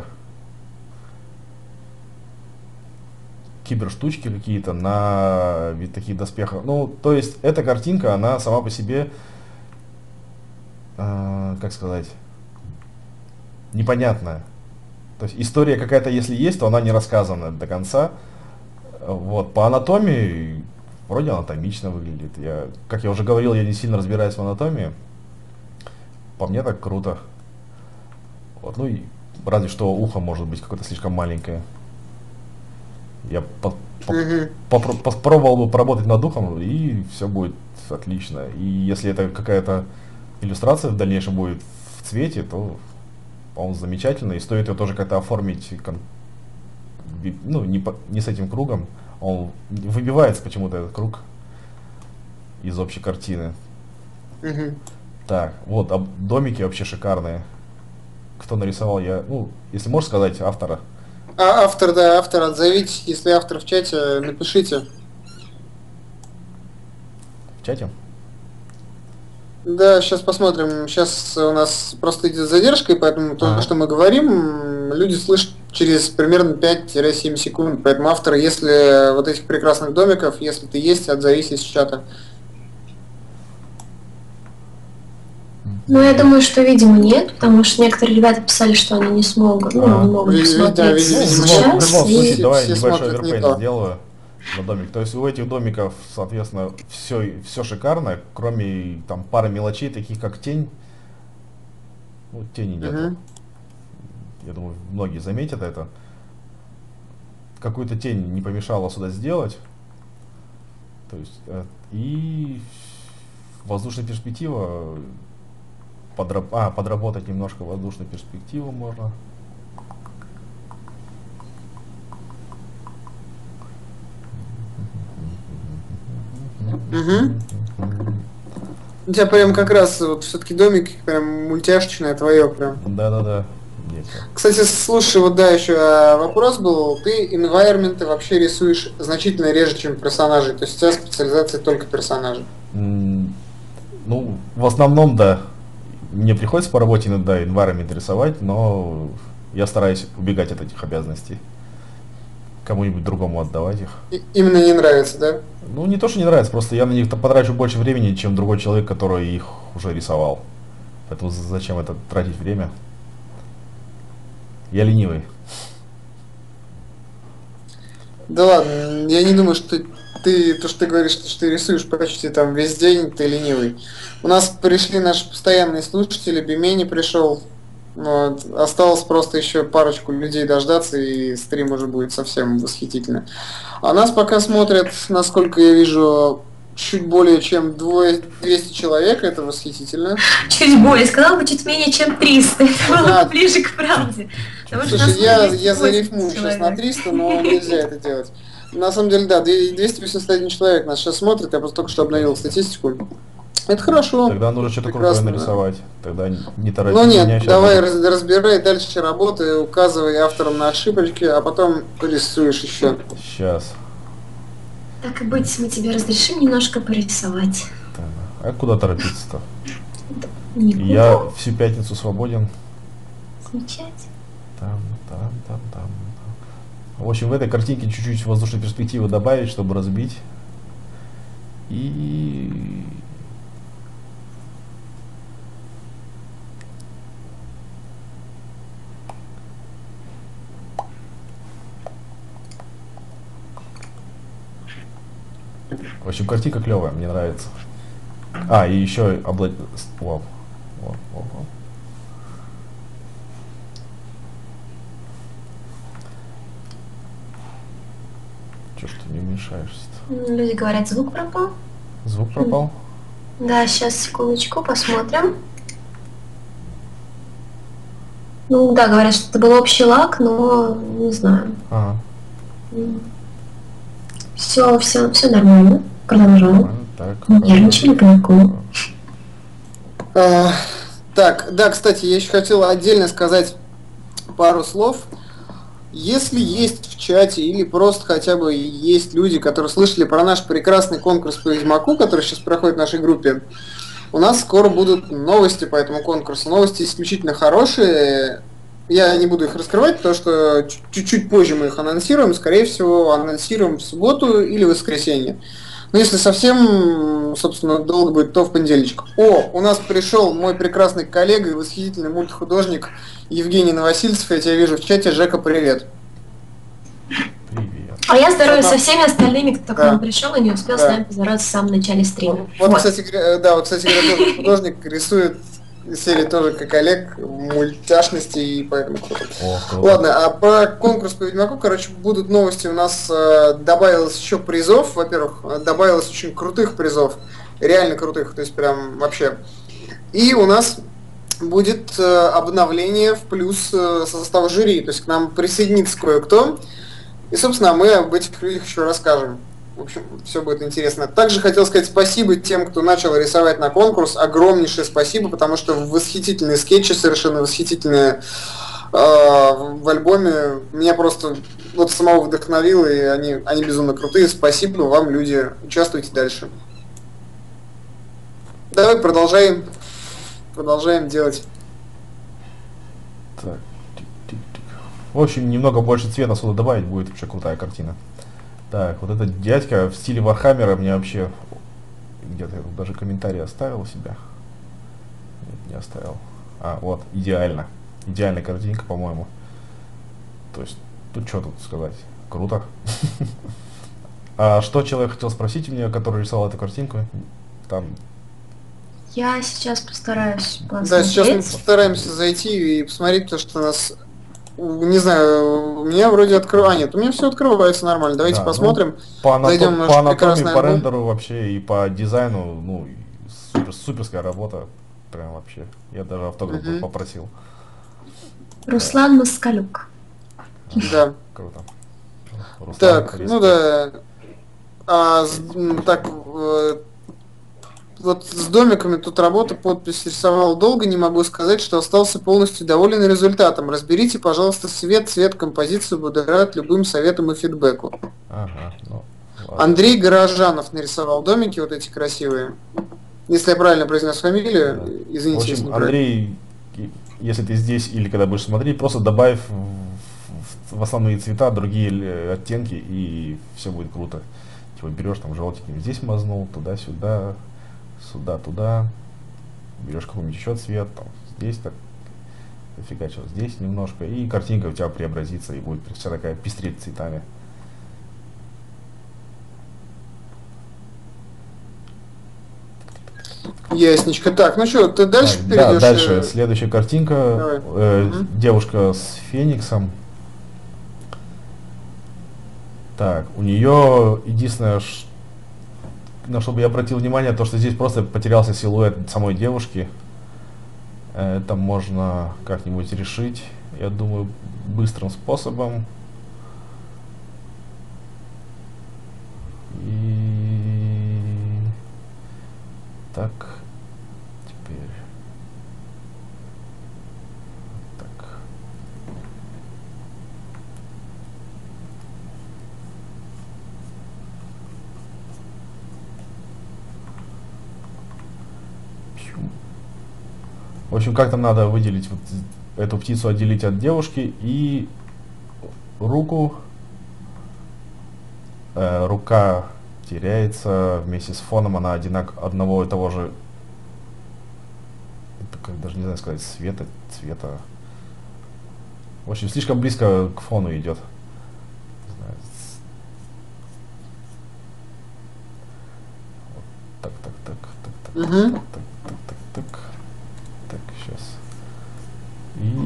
Киберштучки какие-то на вид таких доспехов. Ну, то есть, эта картинка, она сама по себе, э, как сказать, непонятная. То есть история какая-то, если есть, то она не рассказана до конца. Вот, по анатомии вроде анатомично выглядит. Я, как я уже говорил, я не сильно разбираюсь в анатомии. По мне так круто. Вот, ну и разве что ухо может быть какое-то слишком маленькое. Я по по mm-hmm. попро попробовал бы поработать над ухом, и все будет отлично. И если это какая-то иллюстрация в дальнейшем будет в цвете, то по-моему, замечательно, и стоит ее тоже как-то оформить, ну, не, по, не с этим кругом, он выбивается почему-то этот круг из общей картины. Mm-hmm. Так, вот, а домики вообще шикарные. Кто нарисовал, я, ну, если можешь сказать, автора. А автор, да, автор, отзовитесь, если автор в чате, напишите. В чате? Да, сейчас посмотрим. Сейчас у нас просто идет задержка, и поэтому а. то, что мы говорим, люди слышат через примерно пять-семь секунд. Поэтому автор, если вот этих прекрасных домиков, если ты есть, отзовись из чата. Ну, я думаю, что, видимо, нет, потому что некоторые ребята писали, что они не смогут, ну, а. не могут посмотреть да, видимо, сейчас. В любом случае, и... давай небольшой оверпейн сделаю на домик. То есть у этих домиков, соответственно, все, все шикарно, кроме там пары мелочей, таких как тень. Ну, тени нет. Uh-huh. Я думаю, многие заметят это. Какую-то тень не помешало сюда сделать. То есть, э, и воздушная перспектива. Подраб... А, подработать немножко воздушную перспективу можно. Угу. У тебя прям как раз вот все-таки домик прям мультяшечное твое прям. Да-да-да. Кстати, слушай, вот да, еще вопрос был. Ты environment вообще рисуешь значительно реже, чем персонажей. То есть у тебя специализация только персонажей. Mm, ну, в основном, да. Мне приходится по работе иногда environment рисовать, но я стараюсь убегать от этих обязанностей. Кому-нибудь другому отдавать их. И, именно не нравится, да? Ну, не то, что не нравится, просто я на них потрачу больше времени, чем другой человек, который их уже рисовал. Поэтому зачем это тратить время? Я ленивый. Да ладно, я не думаю, что ты, то, что ты говоришь, что ты рисуешь почти там весь день, ты ленивый. У нас пришли наши постоянные слушатели, Бимени пришел. Вот. Осталось просто еще парочку людей дождаться, и стрим уже будет совсем восхитительно. А нас пока смотрят, насколько я вижу, чуть более чем двести человек, это восхитительно. Чуть более, сказал бы чуть менее чем триста, это было да. ближе к правде. Слушай, я, я зарифмую сейчас на триста, но нельзя это делать. На самом деле, да, двести восемьдесят один человек нас сейчас смотрит, я просто только что обновил статистику. Это хорошо. Тогда нужно что-то крутое нарисовать. Тогда не торопись. Ну нет, меня, давай раз, разбирай дальше работы, указывай авторам на ошибочки, а потом рисуешь еще. Сейчас. Так и быть, мы тебе разрешим немножко порисовать. А куда торопиться-то? Никуда. Я всю пятницу свободен. Замечательно. Там, там, там, там, там. В общем, в этой картинке чуть-чуть воздушной перспективы добавить, чтобы разбить. И... В общем, картинка клевая, мне нравится. А, и еще облад... Вау. Вау, вау, вау. Че ж ты не мешаешься-то? Люди говорят, звук пропал. Звук пропал? Да, сейчас, секундочку, посмотрим. Ну да, говорят, что это был общий лаг, но не знаю. Ага. Все, все, все нормально. Продолжаем. Так. Нервничали коньяку. А, так, да, кстати, я еще хотел отдельно сказать пару слов. Если есть в чате или просто хотя бы есть люди, которые слышали про наш прекрасный конкурс по Ведьмаку, который сейчас проходит в нашей группе, у нас скоро будут новости по этому конкурсу. Новости исключительно хорошие. Я не буду их раскрывать, потому что чуть-чуть позже мы их анонсируем. Скорее всего, анонсируем в субботу или в воскресенье. Но если совсем, собственно, долго будет, то в понедельничек. О, у нас пришел мой прекрасный коллега и восхитительный мультхудожник Евгений Новосильцев. Я тебя вижу в чате. Жека, привет. Привет. А я здороваюсь со всеми остальными, кто к Да. нам пришел и не успел Да. с нами поздороваться в самом начале стрима. Вот, Вот. кстати, говоря, да, вот, кстати говоря, тоже художник рисует из серии тоже как Олег, мультяшности, и поэтому круто. О, круто. Ладно, а про конкурс по Ведьмаку, короче, будут новости. У нас э, добавилось еще призов. Во-первых, э, добавилось очень крутых призов. Реально крутых, то есть прям вообще. И у нас будет э, обновление в плюс э, состав жюри. То есть к нам присоединится кое-кто. И, собственно, мы об этих людях еще расскажем. В общем, все будет интересно. Также хотел сказать спасибо тем, кто начал рисовать на конкурс. Огромнейшее спасибо, потому что восхитительные скетчи, совершенно восхитительные э, в альбоме. Меня просто вот самого вдохновило, и они, они безумно крутые. Спасибо вам, люди. Участвуйте дальше. Давай продолжаем. Продолжаем делать. Так, тик-тик-тик. В общем, немного больше цвета сюда добавить, будет вообще крутая картина. Так, вот этот дядька в стиле Вархаммера мне вообще... Где-то я тут даже комментарий оставил у себя. Нет, не оставил. А, вот, идеально. Идеальная картинка, по-моему. То есть, тут что тут сказать? Круто. А что человек хотел спросить у меня, который рисовал эту картинку? Там... Я сейчас постараюсь посмотреть. Да, сейчас мы постараемся зайти и посмотреть то, что у нас... Не знаю, у меня вроде открывается. А, нет, у меня все открывается нормально. Давайте Да, посмотрим. ну, по, анато... Зайдем в наш по анатомии, прекрасный по альбом. рендеру вообще и по дизайну, ну, супер, суперская работа. Прям вообще. Я даже автограф Мгм. попросил. Руслан Москалюк. Да. Круто. Руслан, Так, респект. ну да. А, с- м, так, э, вот с домиками тут работа, подпись рисовал долго, не могу сказать, что остался полностью доволен результатом. Разберите, пожалуйста, свет, цвет, композицию, буду рад любым советам и фидбэку. Ага, ну, ладно. Андрей Горожанов нарисовал домики вот эти красивые. Если я правильно произнес фамилию, Да. извините, В если общем, неправильно. Андрей, и- если ты здесь или когда будешь смотреть, просто добавь в, в- в основные цвета другие э, оттенки, и все будет круто. Типа берешь там желтеньким, здесь мазнул, туда-сюда, сюда-туда, берешь какой-нибудь еще цвет, там, здесь так, дофигачил, здесь немножко, и картинка у тебя преобразится, и будет вся такая пестреть цветами. Ясничко. Так, ну что, ты дальше Так, да, перейдешь? дальше э, следующая картинка. Давай. Э, Мгм. Девушка с фениксом. Так, у нее единственное, ш- на что бы я обратил внимание, то что здесь просто потерялся силуэт самой девушки. Э, Это можно как-нибудь решить, я думаю, быстрым способом. И так, теперь так. В общем, как-то надо выделить вот эту птицу, отделить от девушки, и руку, э, рука теряется вместе с фоном, она одинак одного и того же, это как даже не знаю сказать, цвета, цвета. В общем, слишком близко к фону идет. Не знаю. Вот так, так, так, так, так, Мгм. так, так, так, так, так, так, сейчас. И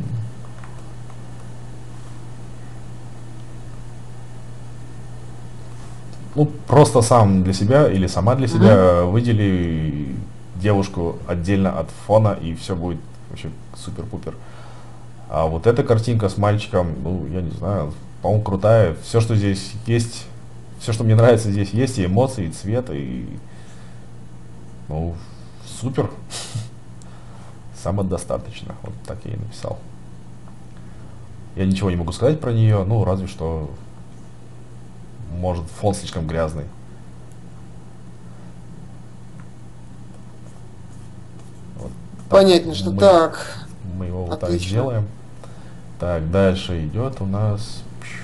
ну, просто сам для себя или сама для себя выдели девушку отдельно от фона, и все будет вообще супер-пупер. А вот эта картинка с мальчиком, ну, я не знаю, по-моему, крутая. Все, что здесь есть, все, что мне нравится здесь есть, и эмоции, и цвет, и... Ну, супер. Самодостаточно. Вот так я и написал. Я ничего не могу сказать про нее, ну, разве что... Может, фон слишком грязный. Вот так. Понятно, что мы, так. мы его вот так Отлично. сделаем. Так, дальше идет у нас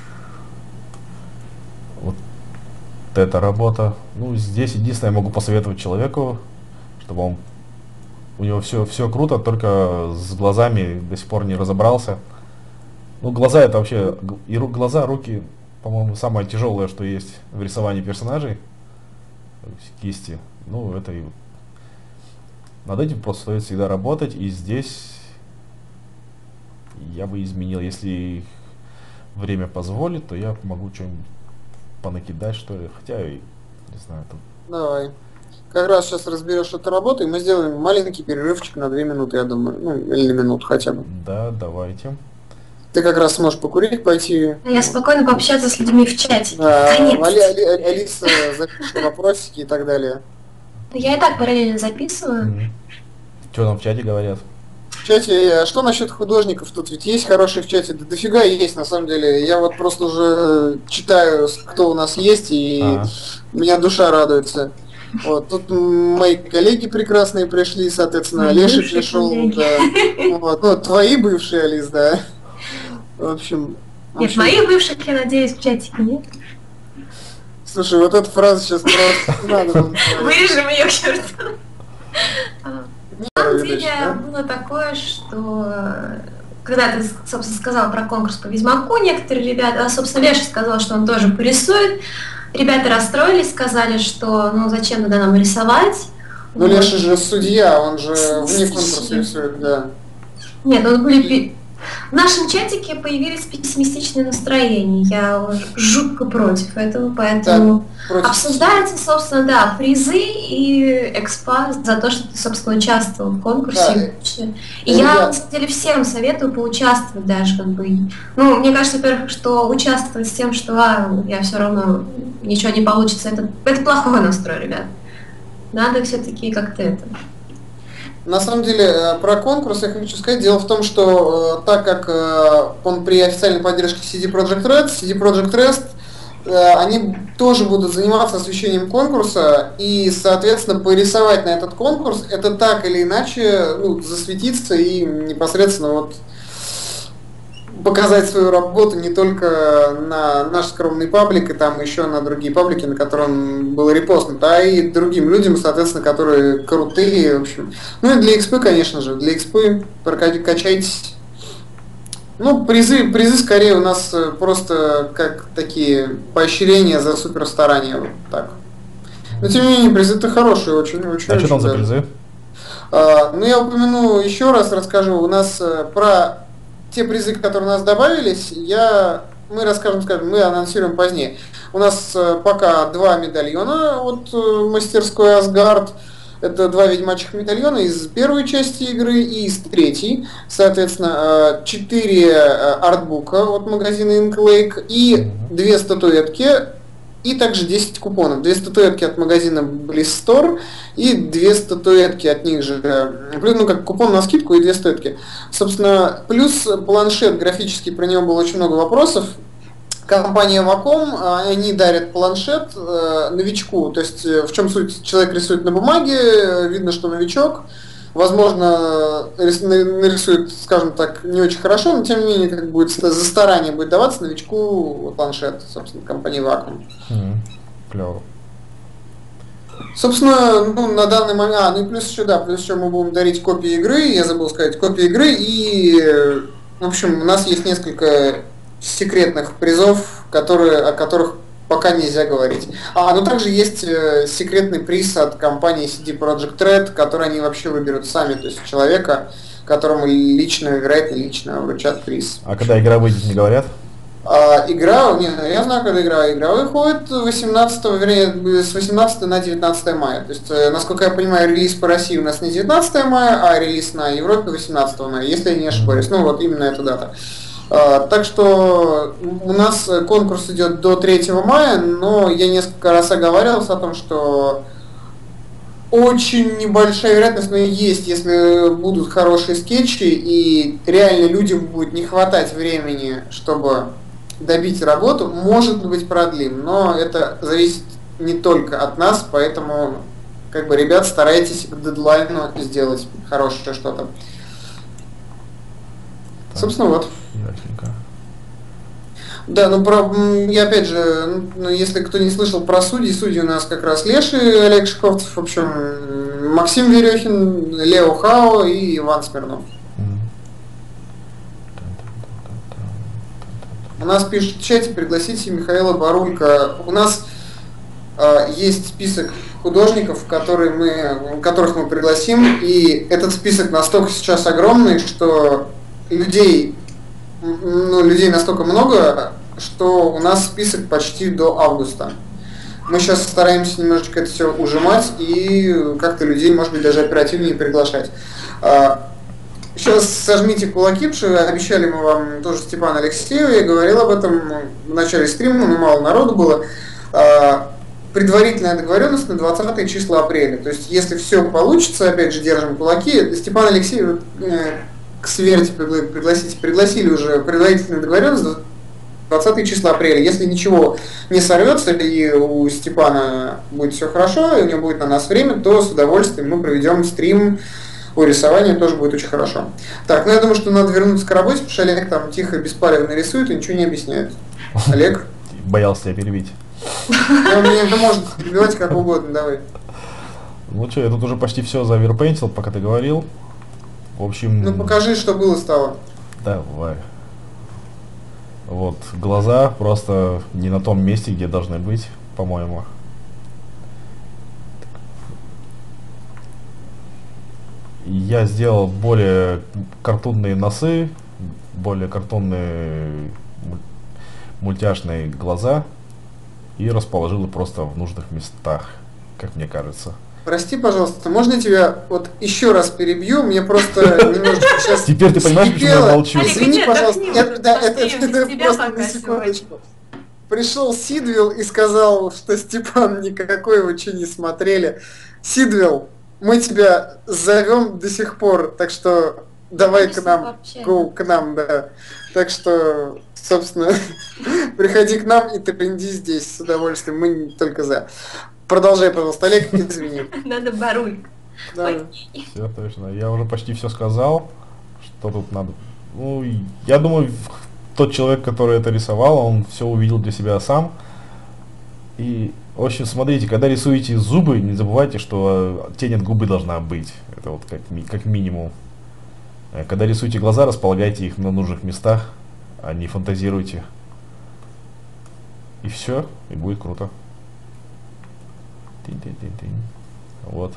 вот эта работа. Ну, здесь единственное, я могу посоветовать человеку, чтобы он, у него все, все круто, только с глазами до сих пор не разобрался. Ну, глаза это вообще, г- и ру- глаза, руки, по-моему, самое тяжелое, что есть в рисовании персонажей, то есть кисти. Ну, это и вот над этим просто стоит всегда работать, и здесь я бы изменил, если время позволит, то я могу что-нибудь понакидать, что ли, хотя, и, не знаю, тут... Давай. Как раз сейчас разберешь эту работу, и мы сделаем маленький перерывчик на две минуты, я думаю. Ну, или на минуту хотя бы. Да, давайте. Ты как раз сможешь покурить, пойти. А я спокойно пообщаться с людьми в чате. Да, Конец. Али- Али- Алиса запишет вопросики и так далее. Я и так параллельно записываю. Что там в чате говорят? В чате, а что насчет художников? Тут ведь есть хорошие в чате, да дофига есть на самом деле. Я вот просто уже читаю, кто у нас есть, и А. у меня душа радуется. Вот, тут м, мои коллеги прекрасные пришли, соответственно, Мои Леша бывшие пришел, коллеги. да. Вот, ну, твои бывшие, Алис, да. В общем, в Нет, общем, моих бывших, я надеюсь, в чатике нет. слушай, вот эта фраза сейчас просто не надо было говорить. Вырежем ее к черту. А, На самом Видишь, деле да? было такое, что э, когда ты, собственно, сказал про конкурс по Ведьмаку, некоторые ребята, а, собственно, Леша сказал, что он тоже порисует. Ребята расстроились, сказали, что ну зачем тогда нам рисовать. Ну, Вот. Леша же судья, он же вне Стихи. конкурса рисует, да. Нет, ну, были пи- в нашем чатике появились пессимистичные настроения. Я жутко против этого, поэтому Против- обсуждается, собственно, да, призы и экспа за то, что ты, собственно, участвовал в конкурсе. Да. и вообще. И Ну, я, я- на самом деле, всем советую поучаствовать даже, как бы. Ну, мне кажется, во-первых, что участвовать с тем, что а, я все равно ничего не получится, это, это плохой настрой, ребят. Надо все-таки как-то это. На самом деле, э, про конкурс я хочу сказать. Дело в том, что э, так как э, он при официальной поддержке си ди Projekt Red, си ди Projekt Red, э, они тоже будут заниматься освещением конкурса, и, соответственно, порисовать на этот конкурс, это так или иначе ну, засветиться и непосредственно вот показать свою работу не только на наш скромный паблик и там еще на другие паблики, на котором был репостнут, а и другим людям, соответственно, которые крутые, в общем. Ну и для экспы, конечно же, для экспы прокачайтесь. Ну, призы, призы скорее у нас э, просто как такие поощрения за супер старания, вот так. Но тем не менее, призы-то хорошие, очень, очень. А что там очень за даже. призы? А, ну, я упомяну еще раз, расскажу. У нас э, про те призы, которые у нас добавились, я, мы расскажем, скажем, мы анонсируем позднее. У нас э, пока два медальона от э, мастерской Асгард. Это два ведьмачьих медальона из первой части игры и из третьей. Соответственно, э, четыре э, артбука от магазина Inklake и две статуэтки. И также десять купонов. Две статуэтки от магазина Bliss Store и две статуэтки от них же. Плюс, ну, как купон на скидку и две статуэтки. Собственно, плюс планшет графический, про него было очень много вопросов. компания Wacom, они дарят планшет э, новичку. То есть э, в чем суть? Человек рисует на бумаге, видно, что новичок. Возможно, рис- на- нарисует, скажем так, не очень хорошо, но тем не менее, как будет за старание будет даваться новичку планшет, собственно, компании Wacom. Mm, клево. Собственно, ну, на данный момент, а, ну и плюс еще, да, плюс еще мы будем дарить копии игры, я забыл сказать, копии игры, и, э, в общем, у нас есть несколько секретных призов, которые, о которых пока нельзя говорить. А, ну также есть э, секретный приз от компании си ди Projekt Red, который они вообще выберут сами, то есть человека, которому лично, вероятно, лично вручат приз. А когда игра выйдет, не говорят? А, игра, не, я знаю, когда игра, игра выходит восемнадцатого, вернее, с восемнадцатого на девятнадцатое мая. То есть, э, насколько я понимаю, релиз по России у нас не девятнадцатое мая, а релиз на Европе восемнадцатого мая, если я не ошибаюсь. Ну вот именно эта дата. А, так что у нас конкурс идет до третьего мая, но я несколько раз оговаривался о том, что очень небольшая вероятность, но есть, если будут хорошие скетчи и реально людям будет не хватать времени, чтобы добить работу, может быть, продлим, но это зависит не только от нас, поэтому, как бы, ребят, старайтесь к дедлайну сделать хорошее что-то. Так. Собственно, вот. Ясненько. Да, ну про, я опять же, ну, если кто не слышал про судей, судьи у нас как раз Леший Олег Шиховцев, в общем, Максим Верехин, Лео Хао и Иван Смирнов. У нас пишут в чате, пригласите Михаила Барулька. У нас э, есть список художников, которые мы, которых мы пригласим, и этот список настолько сейчас огромный, что людей, ну, людей настолько много, что у нас список почти до августа. Мы сейчас стараемся немножечко это все ужимать и как-то людей, может быть, даже оперативнее приглашать. Сейчас сожмите кулаки, потому что обещали мы вам тоже Степана Алексеева, я говорил об этом в начале стрима, но мало народу было. Предварительная договоренность на двадцатое число апреля. То есть, если все получится, опять же, держим кулаки. Степан Алексеев, к Сверте пригласите, пригласили уже предварительную договоренность двадцатое число апреля. Если ничего не сорвется и у Степана будет все хорошо, и у него будет на нас время, то с удовольствием мы проведем стрим по рисованию, тоже будет очень хорошо. Так, ну я думаю, что надо вернуться к работе, потому что Олег там тихо, беспалевно рисует и ничего не объясняет. Олег? Боялся тебя перебить. Он меня может перебивать как угодно, давай. Ну что, я тут уже почти все заверпентил, пока ты говорил. В общем... Ну покажи, что было стало. Давай. Вот, глаза просто не на том месте, где должны быть, по-моему. Я сделал более картонные носы, более картонные мультяшные глаза и расположил их просто в нужных местах, как мне кажется. Прости, пожалуйста, можно я тебя вот еще раз перебью? Мне просто немножечко сейчас... Теперь ты понимаешь, почему я молчу? Извини, пожалуйста, это просто на секундочку. Пришел Сидвилл и сказал, что Степан никакой вы что не смотрели. Сидвилл, мы тебя зовем до сих пор, так что давай к нам, go, к нам, да. Так что, собственно, приходи к нам и тренди здесь с удовольствием, мы только за. Продолжай, пожалуйста, Олег, извини. Надо Баруль. Да. Все точно, я уже почти все сказал, что тут надо. Ну, я думаю, тот человек, который это рисовал, он все увидел для себя сам. И, в общем, смотрите, когда рисуете зубы, не забывайте, что тень от губы должна быть. Это вот как, ми как минимум. Когда рисуете глаза, располагайте их на нужных местах, а не фантазируйте. И все, и будет круто. Тынь-тынь-тынь-тынь. Вот.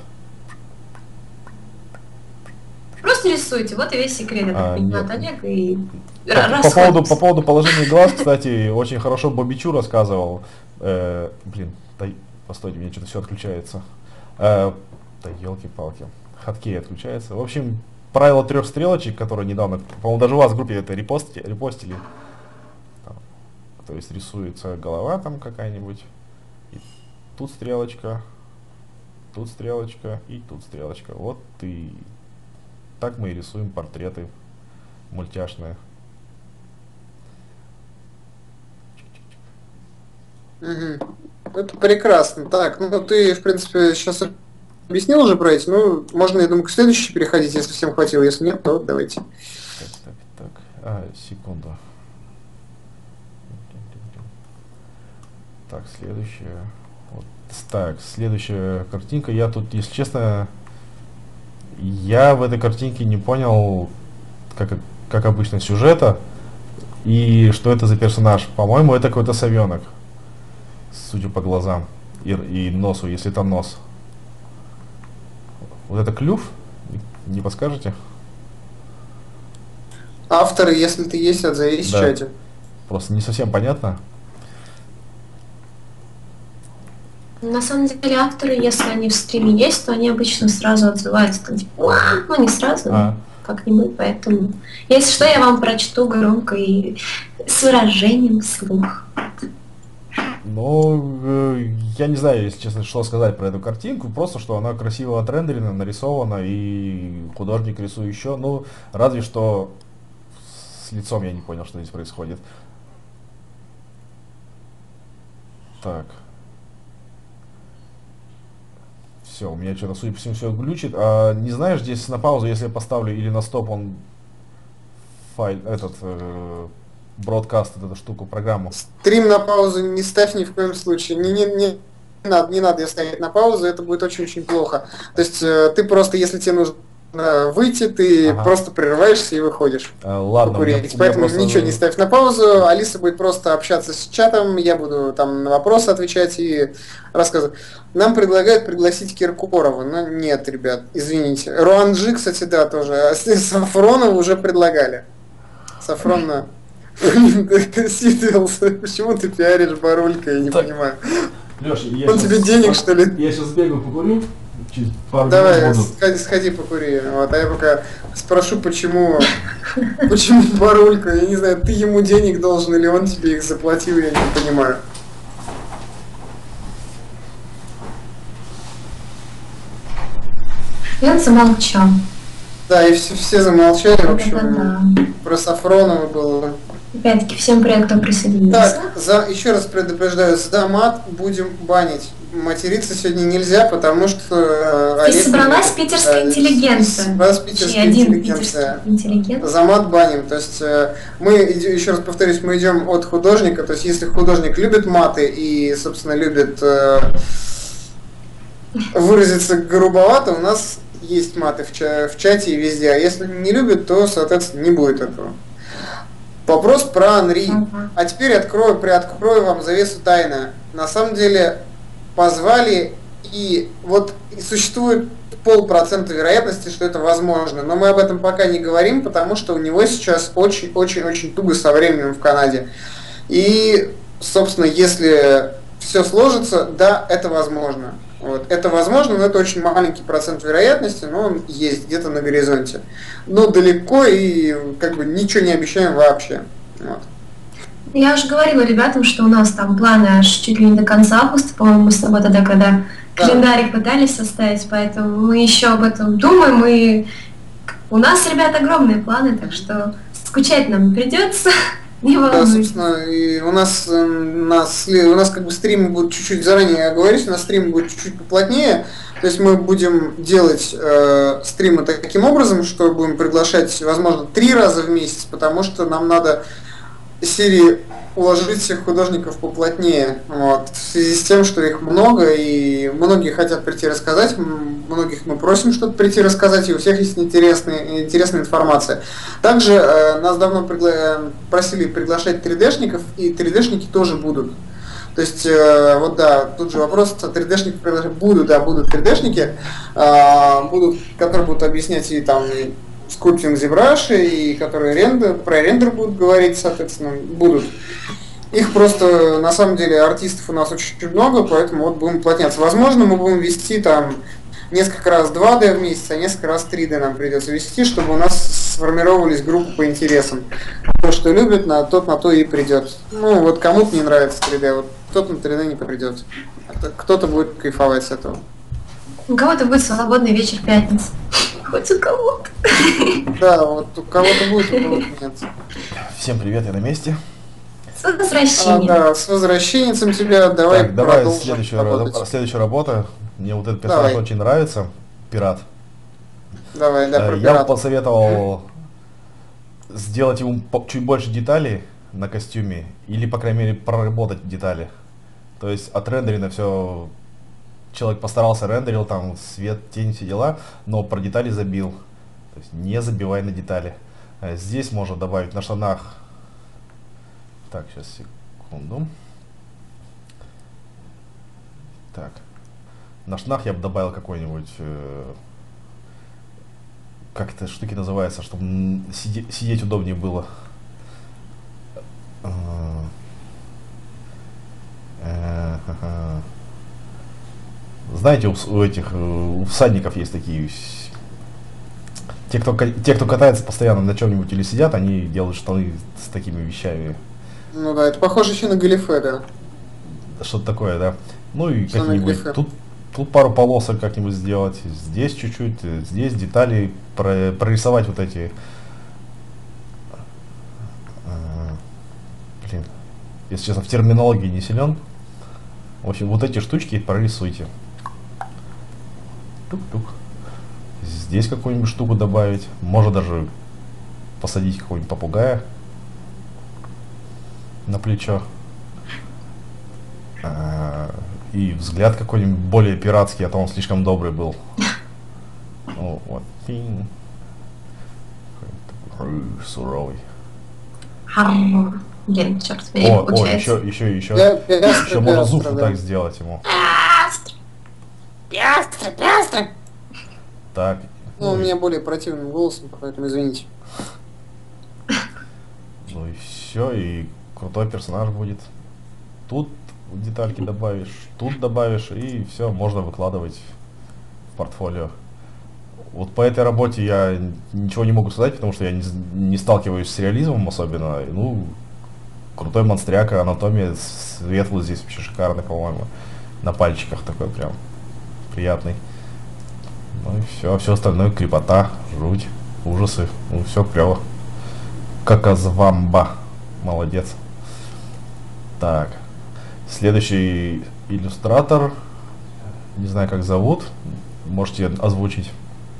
Просто рисуйте, вот и весь секрет. Это А, понимает Олег и по, по, поводу, по поводу положения глаз, кстати, очень хорошо Бобичу рассказывал. Э, блин, да, постойте, у меня что-то все отключается. Э, да елки-палки, хаткей отключается. В общем, правило трех стрелочек, которые недавно, по-моему, даже у вас в группе это репости, репостили. Там, то есть рисуется голова там какая-нибудь. И тут стрелочка, тут стрелочка и тут стрелочка. Вот и так мы и рисуем портреты мультяшные. Угу. Это прекрасно. Так, ну ты, в принципе, сейчас объяснил уже про эти, ну, можно, я думаю, к следующей переходить, если всем хватило, если нет, то давайте. Так, так, так, а, секунду. Так, следующая. Вот. Так, следующая картинка. Я тут, если честно, я в этой картинке не понял, как, как обычно, сюжета и что это за персонаж. По-моему, это какой-то совенок, судя по глазам и, и носу, если там нос. Вот это клюв? Не подскажете? Авторы, если ты есть, отзовись Да. в чате. Просто не совсем понятно. На самом деле авторы, если они в стриме есть, то они обычно сразу отзываются, там, типа, «Уа!», ну не сразу, А. как-нибудь, поэтому, если что, я вам прочту громко и с выражением вслух. Ну, э, я не знаю, если честно, что сказать про эту картинку, просто что она красиво отрендерена, нарисована, и художник рисует еще, ну, разве что с лицом я не понял, что здесь происходит. Так. Все, у меня что-то, судя по всему, все глючит. А не знаешь, здесь на паузу, если я поставлю или на стоп, он файл, этот, э, бродкаст, эту штуку, программу. Стрим на паузу не ставь ни в коем случае. Не, не, не, не надо, не надо ее ставить на паузу, это будет очень-очень плохо. То есть э, ты просто, если тебе нужно выйти, ты Ага. просто прерываешься и выходишь. А, ладно, у меня- Покурить. у меня Поэтому просто- ничего не ставь на паузу. Алиса будет просто общаться с чатом, я буду там на вопросы отвечать и рассказывать. Нам предлагают пригласить Киркорова, но нет, ребят, извините. Руанджи, кстати, да, тоже. А Сафронова уже предлагали. Сафронна. Сиделся. Почему ты пиаришь Барулька, я не Так. понимаю. Леша, я Он щас- тебе денег, что ли? Я сейчас бегаю покурю, через пару Давай, минут буду. сходи, сходи покури. Вот, а я пока спрошу, почему, почему Барулька, я не знаю, ты ему денег должен или он тебе их заплатил, я не понимаю. И он замолчал. Да, и все, все замолчали, в общем, Да-да-да. про Сафронова было. Опять-таки, всем привет, кто присоединился. Так, за, еще раз предупреждаю, за мат будем банить. Материться сегодня нельзя, потому что... э, Здесь Олег- собралась питерская э, интеллигенция. собралась Точнее, питерская один интеллигенция. питерский интеллигент. За мат баним. То есть э, мы, иде- еще раз повторюсь, мы идем от художника. То есть если художник любит маты и, собственно, любит э, выразиться грубовато, у нас есть маты в, ча- в чате и везде. А если не любит, то, соответственно, не будет этого. Вопрос про Анри. Ага. А теперь открою, приоткрою вам завесу тайны. На самом деле позвали, и вот существует полпроцента вероятности, что это возможно. Но мы об этом пока не говорим, потому что у него сейчас очень-очень-очень туго со временем в Канаде. И, собственно, если все сложится, да, это возможно. Вот. Это возможно, но это очень маленький процент вероятности, но он есть где-то на горизонте. Но далеко и как бы ничего не обещаем вообще. Вот. Я уже говорила ребятам, что у нас там планы аж чуть ли не до конца августа, по-моему, мы с тобой тогда, когда Да. календарик пытались составить, поэтому мы еще об этом думаем, и у нас, ребят, огромные планы, так что скучать нам не придется, не Да, волнуйтесь. собственно, и у нас, э, нас, у нас как бы стримы будут чуть-чуть, заранее оговорюсь, у нас стримы будут чуть-чуть поплотнее. То есть мы будем делать э, стримы таким образом, что будем приглашать, возможно, три раза в месяц, потому что нам надо серии уложить всех художников поплотнее. Вот, в связи с тем, что их много, и многие хотят прийти рассказать, м, многих мы просим что-то прийти рассказать, и у всех есть интересная, интересная информация. Также э, нас давно пригла- просили приглашать три дэ-шников, и три дэ-шники тоже будут. То есть, э, вот да, тут же вопрос, три дэ-шники приглашать будут, да, будут три дэ-шники, э, будут, которые будут объяснять и там и скульптинг зебраши, и которые рендер, про рендер будут говорить, соответственно, будут. Их просто, на самом деле, артистов у нас очень много, поэтому вот будем уплотняться. Возможно, мы будем вести там несколько раз два дэ в месяц, а несколько раз три дэ нам придется вести, чтобы у нас сформировались группы по интересам. Кто что любит, на, тот на то и придет. Ну, вот кому-то не нравится три дэ, вот тот на три дэ не придет. Кто-то будет кайфовать с этого. У кого-то будет свободный вечер пятницы. Хоть у кого-то. Да, вот у кого-то будет, у кого-то нет. Всем привет, я на месте. С А, возвращением. да, с возвращенцем тебя. Давай Так, давай продолжим следующая, работать. ра- следующая работа. Мне вот этот персонаж Давай. очень нравится. Пират. Давай, да, Э, про Я бы пирата. посоветовал сделать ему по- чуть больше деталей на костюме. Или, по крайней мере, проработать детали. То есть отрендерено все. Человек постарался, рендерил, там свет, тень, все дела, но про детали забил. То есть не забивай на детали. Э, Здесь можно добавить на штанах. Так, сейчас секунду. Так. На штанах я бы добавил какой-нибудь, э, как это штуки называется, чтобы м, сиде- сидеть удобнее было. А, э, ха-ха. Знаете, у, с- у этих, э, у всадников есть такие, с- те кто, ка- те, кто катается постоянно на чем-нибудь или сидят, они делают штаны с такими вещами. Ну да, это похоже еще на галифе, да. Что-то такое, да. Ну и Штаны какие-нибудь, галифе. тут, тут пару полосок как-нибудь сделать, здесь чуть-чуть, э, здесь детали, про- прорисовать вот эти, а, блин, если честно, в терминологии не силен. В общем, вот эти штучки прорисуйте. Тук-тук. Здесь какую-нибудь штуку добавить, можно даже посадить какого-нибудь попугая на плечо. А, И взгляд какой-нибудь более пиратский, а то он слишком добрый был. Ну, вот. Пинь. Такой суровый. Арр. Блин, черт, О, не о, получается. еще, еще, еще. Пя- пиастра, Еще можно пиастра, зуфу да. так сделать ему. Пиастра, пиастра. Так. Ну, у и- меня более противным голосом, поэтому извините. Ну и все, и крутой персонаж будет. Тут детальки добавишь, тут добавишь, и все, можно выкладывать в портфолио. Вот по этой работе я н- ничего не могу сказать, потому что я не, з- не сталкиваюсь с реализмом особенно. И, Ну, крутой монстряка, анатомия, свет вот здесь вообще шикарный, по-моему. На пальчиках такой прям приятный. Ну и все, все остальное крепота, жуть, ужасы, ну все клево. Каказвамба. Молодец. Так. Следующий иллюстратор. Не знаю, как зовут. Можете озвучить.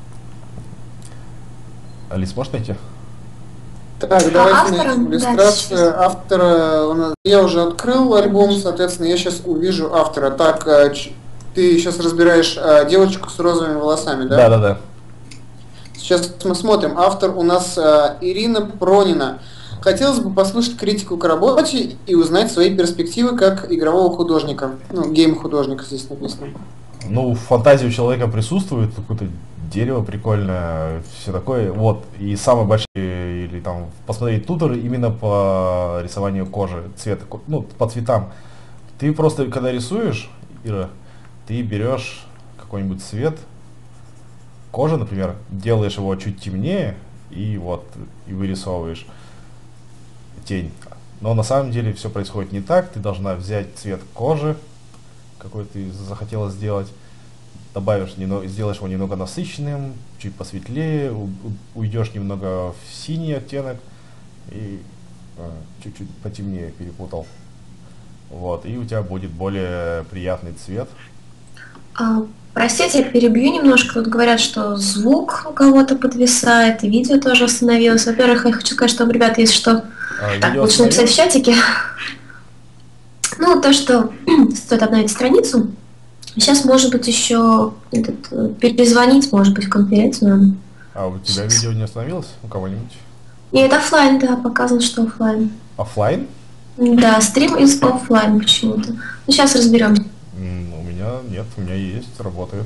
Алис, можешь найти? Так, давайте автора? найдем Да, иллюстрацию сейчас. автора. У нас- Я уже открыл альбом, соответственно, я сейчас увижу автора. Так, э, ч- ты сейчас разбираешь э, девочку с розовыми волосами, да? Да, да, да. Сейчас мы смотрим. Автор у нас э, Ирина Пронина. Хотелось бы послушать критику к работе и узнать свои перспективы как игрового художника. Ну, гейм-художника здесь написано. Ну, фантазия у человека присутствует, какое-то дерево прикольное, все такое. Вот. И самые большие, или там посмотреть туторы именно по рисованию кожи, цвета, ко- ну, по цветам. Ты просто, когда рисуешь, Ира, ты берешь какой-нибудь цвет кожи, например, делаешь его чуть темнее, и вот, и вырисовываешь тень. Но на самом деле все происходит не так. Ты должна взять цвет кожи, какой ты захотела сделать, добавишь, немного, сделаешь его немного насыщенным, чуть посветлее, у- у- уйдешь немного в синий оттенок и а, чуть-чуть потемнее перепутал. Вот, и у тебя будет более приятный цвет. А, простите, я перебью немножко. Тут говорят, что звук у кого-то подвисает, и видео тоже остановилось. Во-первых, я хочу сказать, что, ребята, если что, А, так, видео лучше написать в остановилось? чатике. Ну, то, что стоит обновить страницу. Сейчас, может быть, еще этот, э, перезвонить, может быть, в конференцию надо. А у тебя видео не остановилось? У кого-нибудь? Нет, оффлайн, да, показано, что оффлайн. Оффлайн? Да, стрим из оффлайн почему-то. Ну, сейчас разберем. М, У меня нет, у меня есть, работает.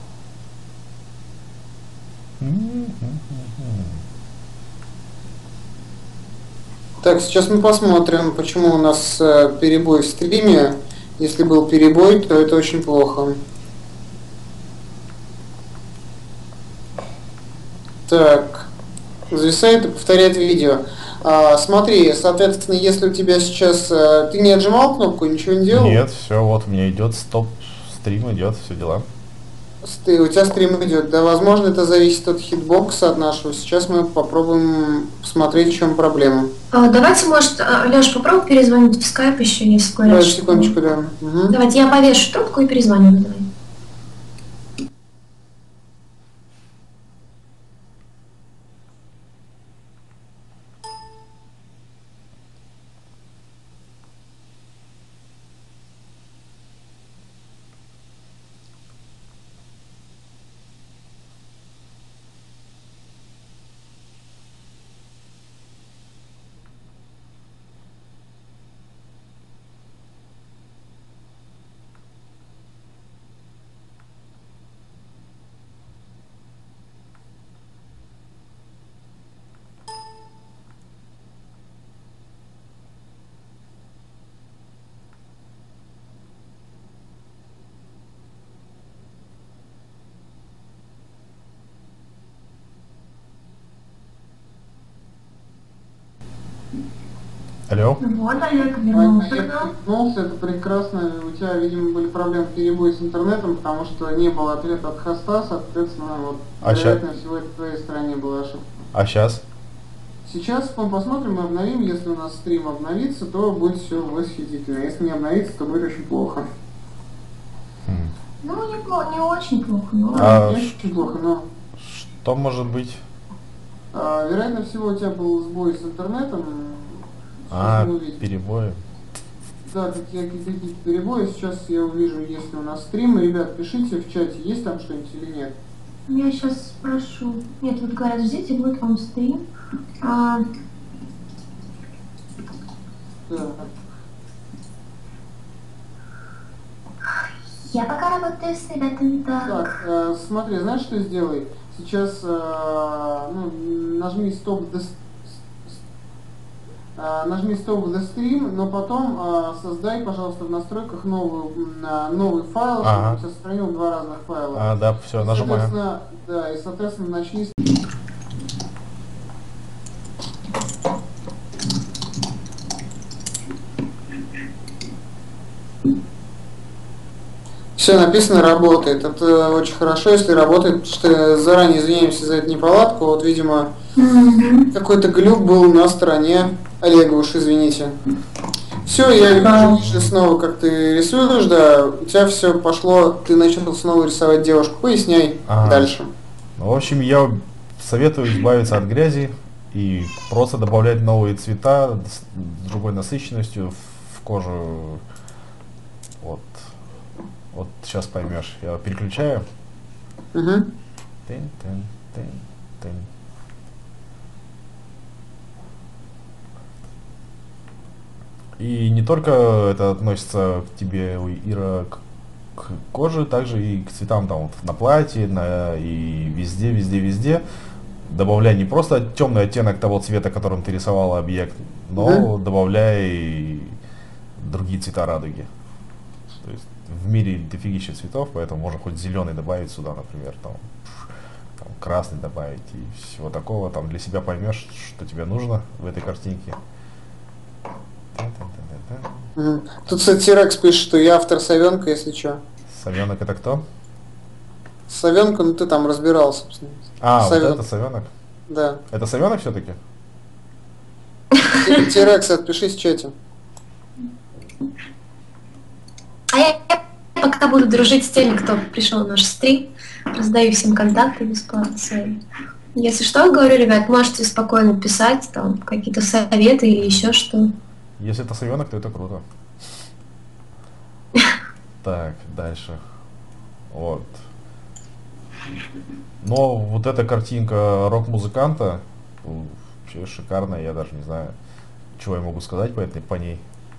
М-м-м. Так, сейчас мы посмотрим, почему у нас э, перебой в стриме. Если был перебой, то это очень плохо. Так, зависает и повторяет видео. А, смотри, соответственно, если у тебя сейчас... э, ты не отжимал кнопку, ничего не делал? Нет, все, вот у меня идет стоп, стрим идет, все дела. Ты, у тебя стрим идет. Да, возможно, это зависит от хитбокса, от нашего. Сейчас мы попробуем посмотреть, в чем проблема. А, давайте, может, Леш, попробуй перезвонить в скайп еще, если Да, говорят, секундочку, да. Угу. Давайте я повешу трубку и перезвоню. Давай. Алло? Вот, Олег, вернулся. Вернулся, это прекрасно. У тебя, видимо, были проблемы перебои с интернетом, потому что не было ответа от хоста, соответственно, вот, а вероятно ща... всего, это в твоей стороне была ошибка. А сейчас? Сейчас мы посмотрим и обновим. Если у нас стрим обновится, то будет все восхитительно. Если не обновится, то будет очень плохо. Хм. Ну, не, плохо, не очень плохо, но... А не ш... очень плохо, но... Что может быть? А, вероятно всего, у тебя был сбой с интернетом. А, перебои. Да, какие- какие-то перебои. Сейчас я увижу, если у нас стрим. Ребят, пишите в чате, есть там что-нибудь или нет. Я сейчас спрошу. Нет, вот говорят, ждите, будет вам стрим. А... Да. Я пока работаю с ребятами, так. Так, э, смотри, знаешь, что сделай? Сейчас э, ну, нажми стоп the, э, нажми стоп the stream, но потом э, создай, пожалуйста, в настройках новую, э, новый файл, Ага. чтобы ты сохранил два разных файла. А, да, все, нажимаю. Соответственно, да, и соответственно начни с... Все написано, работает. Это очень хорошо, если работает, потому что заранее извиняемся за эту неполадку. Вот, видимо, Mm-hmm. какой-то глюк был на стороне Олега, уж извините. Все, я вижу, вижу снова, как ты рисуешь, да, у тебя все пошло, ты начал снова рисовать девушку. Поясняй Ага. дальше. Ну, в общем, я советую избавиться от грязи и просто добавлять новые цвета с другой насыщенностью в, в кожу. Вот. Вот сейчас поймешь. Я переключаю. Угу. Тын, тын, тын, тын. И не только это относится к тебе, Ира, к, к коже, также и к цветам там вот, на платье, на, и везде, везде, везде. Добавляй не просто темный оттенок того цвета, которым ты рисовала объект, но Mm-hmm. добавляй другие цвета радуги. То есть в мире дофигища цветов, поэтому можно хоть зеленый добавить сюда, например, там, там красный добавить и всего такого. Там для себя поймешь, что тебе нужно в этой картинке. Угу. Тут, кстати, Тирекс пишет, что я автор Совенка, если что. Совенок это кто? Совенка, ну ты там разбирал, собственно. А, Совен- вот это совенок? Да. Это совенок все-таки? Тирекс, отпишись в чате. А я пока буду дружить с теми, кто пришел на наш стрим. Раздаю всем контакты бесплатно свои. Если что, говорю, ребят, можете спокойно писать, там, какие-то советы или еще что. Если это совенок, то это круто. Так, дальше. Вот. Но вот эта картинка рок-музыканта ну, вообще шикарная, я даже не знаю, чего я могу сказать по этой, по ней.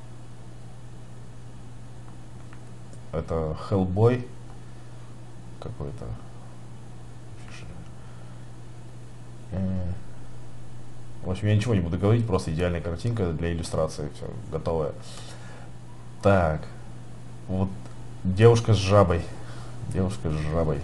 Это Hellboy какой-то. В общем, я ничего не буду говорить, просто идеальная картинка для иллюстрации, все готовое. Так, вот девушка с жабой, девушка с жабой.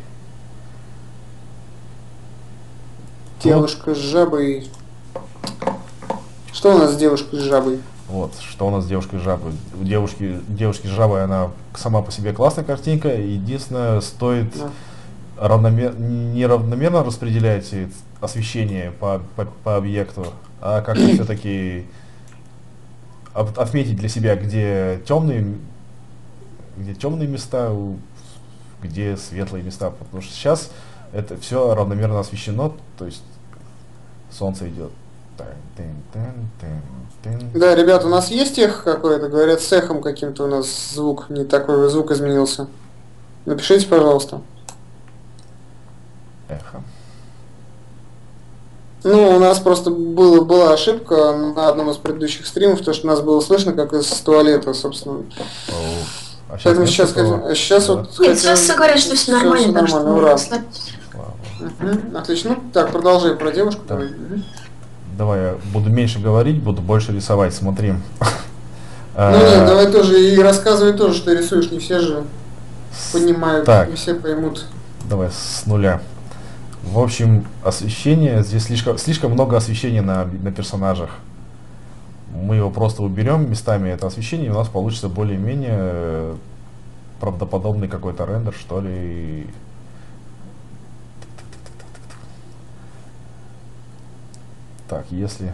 Девушка с жабой. Что у нас с девушкой с жабой? Вот, что у нас с девушкой с жабой. У девушки, девушки с жабой, она сама по себе классная картинка. Единственное, стоит Да. равномер... неравномерно распределяете освещение по, по, по объекту, а как все-таки отметить для себя, где темные, где темные места, где светлые места, потому что сейчас это все равномерно освещено, то есть солнце идет. Да, ребят, у нас есть эхо какое-то? Говорят, с эхом каким-то у нас звук, не такой, звук изменился. Напишите, пожалуйста. Эхо. Ну, у нас просто было, была ошибка на одном из предыдущих стримов, то, что нас было слышно, как из туалета, собственно. О, а сейчас Поэтому нет сейчас, такого? сейчас Да. вот... Нет, хотя- сейчас все говорят, что все нормально, всё так что нормально, можно ура. расслабиться. Слава. Мгм, отлично. Ну, так, продолжай про девушку. Так. Давай. Мгм. Давай я буду меньше говорить, буду больше рисовать, смотри. Ну нет, давай тоже и рассказывай тоже, что рисуешь, не все же понимают, Так. не все поймут. Давай с нуля. В общем, освещение, здесь слишком, слишком много освещения на, на персонажах. Мы его просто уберем местами, это освещение, и у нас получится более-менее э, правдоподобный какой-то рендер, что ли. Так, если...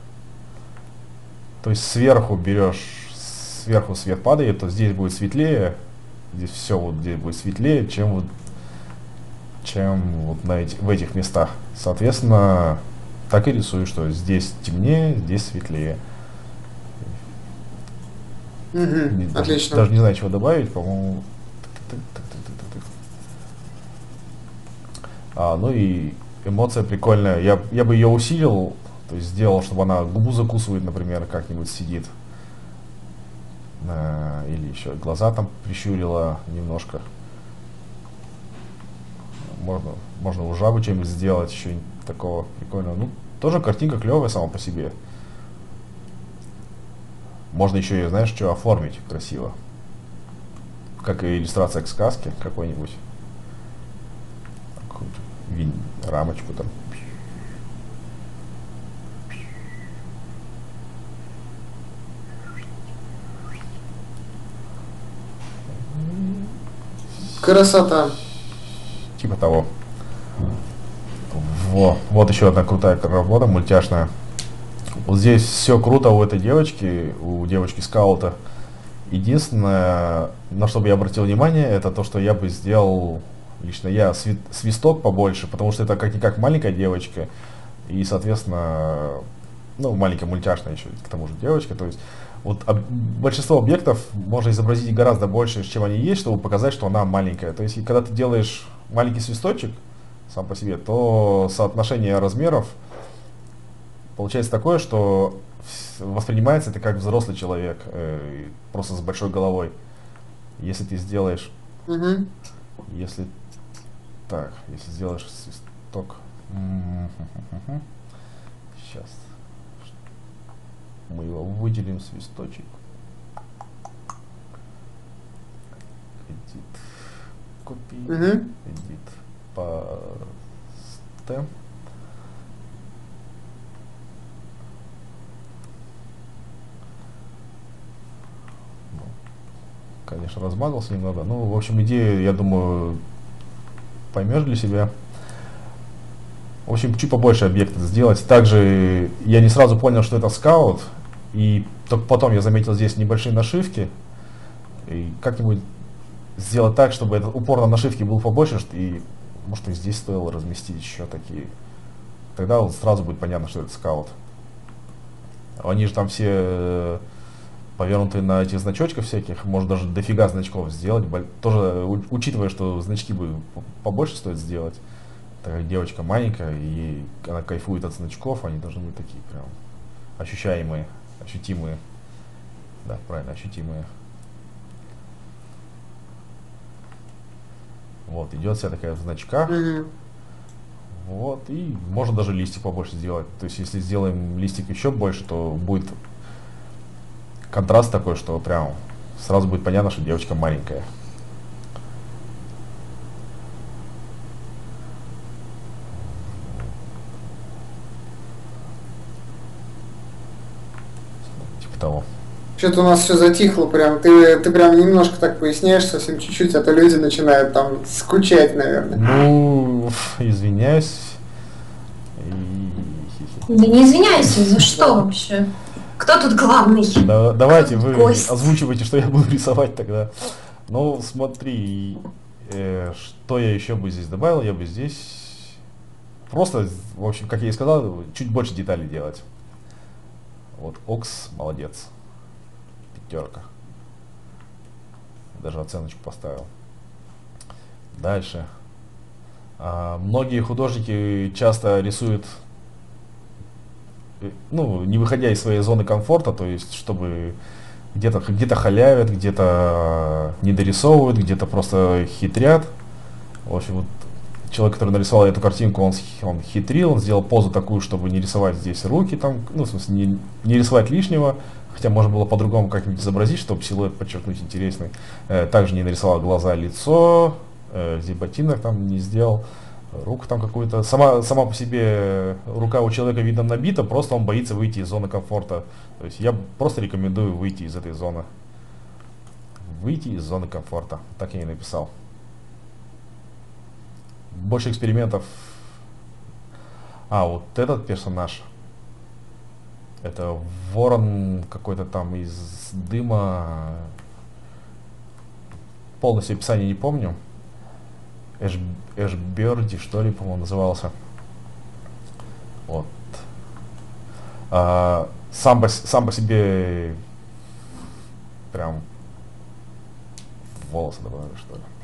То есть сверху берешь, сверху свет падает, то здесь будет светлее, здесь все вот здесь будет светлее, чем вот, чем вот на эти, в этих местах. Соответственно, так и рисую, что здесь темнее, здесь светлее. Мгм, Даже, отлично. даже не знаю, чего добавить, по-моему. А, ну и эмоция прикольная. Я, я бы ее усилил, то есть сделал, чтобы она губу закусывает, например, как-нибудь сидит. А, или еще глаза там прищурила немножко. Можно, можно у жабы что-нибудь сделать еще такого прикольного. Ну, тоже картинка клевая сама по себе. Можно еще ее, знаешь, что оформить красиво. Как и иллюстрация к сказке какой-нибудь. Какую-то вин- рамочку там. Красота. Типа того. Во, вот еще одна крутая работа, мультяшная. Вот здесь все круто у этой девочки, у девочки скаута. Единственное, на что бы я обратил внимание, это то, что я бы сделал, лично я, сви- свисток побольше, потому что это как-никак маленькая девочка, и, соответственно, ну, маленькая мультяшная еще, к тому же девочка, то есть вот об- большинство объектов можно изобразить гораздо больше, чем они есть, чтобы показать, что она маленькая. То есть, и когда ты делаешь маленький свисточек сам по себе, то соотношение размеров получается такое, что воспринимается это как взрослый человек, э, просто с большой головой. Если ты сделаешь, Мгм. если так, если сделаешь свисток, сейчас мы его выделим свисточек. Edit, копи, Мгм. edit, paste. Конечно, размазался немного. Ну, в общем, идею, я думаю, поймешь для себя. В общем, чуть побольше объектов сделать. Также я не сразу понял, что это скаут. И только потом я заметил здесь небольшие нашивки. И как-нибудь сделать так, чтобы этот упор на нашивки был побольше. И может и здесь стоило разместить еще такие. Тогда вот сразу будет понятно, что это скаут. Они же там все э, повернутые на этих значочков всяких, может даже дофига значков сделать, боль- тоже у- учитывая, что значки бы по- побольше стоит сделать, так как девочка маленькая, и ей- она кайфует от значков, они должны быть такие прям ощущаемые, ощутимые, да, правильно, ощутимые. Вот, идет вся такая в значках, Мгм. вот, и можно даже листик побольше сделать, то есть если сделаем листик еще больше, то будет контраст такой, что прям сразу будет понятно, что девочка маленькая. Типа того. Что-то у нас все затихло прям. Ты, ты прям немножко так поясняешь, совсем чуть-чуть, а то люди начинают там скучать, наверное. Ну, извиняюсь. Да не извиняйся, за что вообще? Кто тут главный? Да, давайте вы Гость. озвучивайте, что я буду рисовать тогда. Ну, смотри, э, что я еще бы здесь добавил, я бы здесь просто, в общем, как я и сказал, чуть больше деталей делать. Вот, Окс, молодец. Пятерка. Даже оценочку поставил. Дальше. А, многие художники часто рисуют, ну, не выходя из своей зоны комфорта, то есть, чтобы где-то где-то халявят, где-то не дорисовывают, где-то просто хитрят. В общем, вот человек, который нарисовал эту картинку, он, он хитрил, он сделал позу такую, чтобы не рисовать здесь руки, там, ну, в смысле, не, не рисовать лишнего, хотя можно было по-другому как-нибудь изобразить, чтобы силуэт подчеркнуть интересный. Э, также не нарисовал глаза, лицо, э, здесь ботинок там не сделал, руку там какую-то. Сама, сама по себе рука у человека видно набита, просто он боится выйти из зоны комфорта. То есть я просто рекомендую выйти из этой зоны. Выйти из зоны комфорта. Так я и написал. Больше экспериментов. А, вот этот персонаж. Это ворон какой-то там из дыма. Полностью описание не помню. Эш, Эшберди, что ли, по-моему, назывался. Вот. А, сам, по, сам по себе прям волосы добавили, что ли.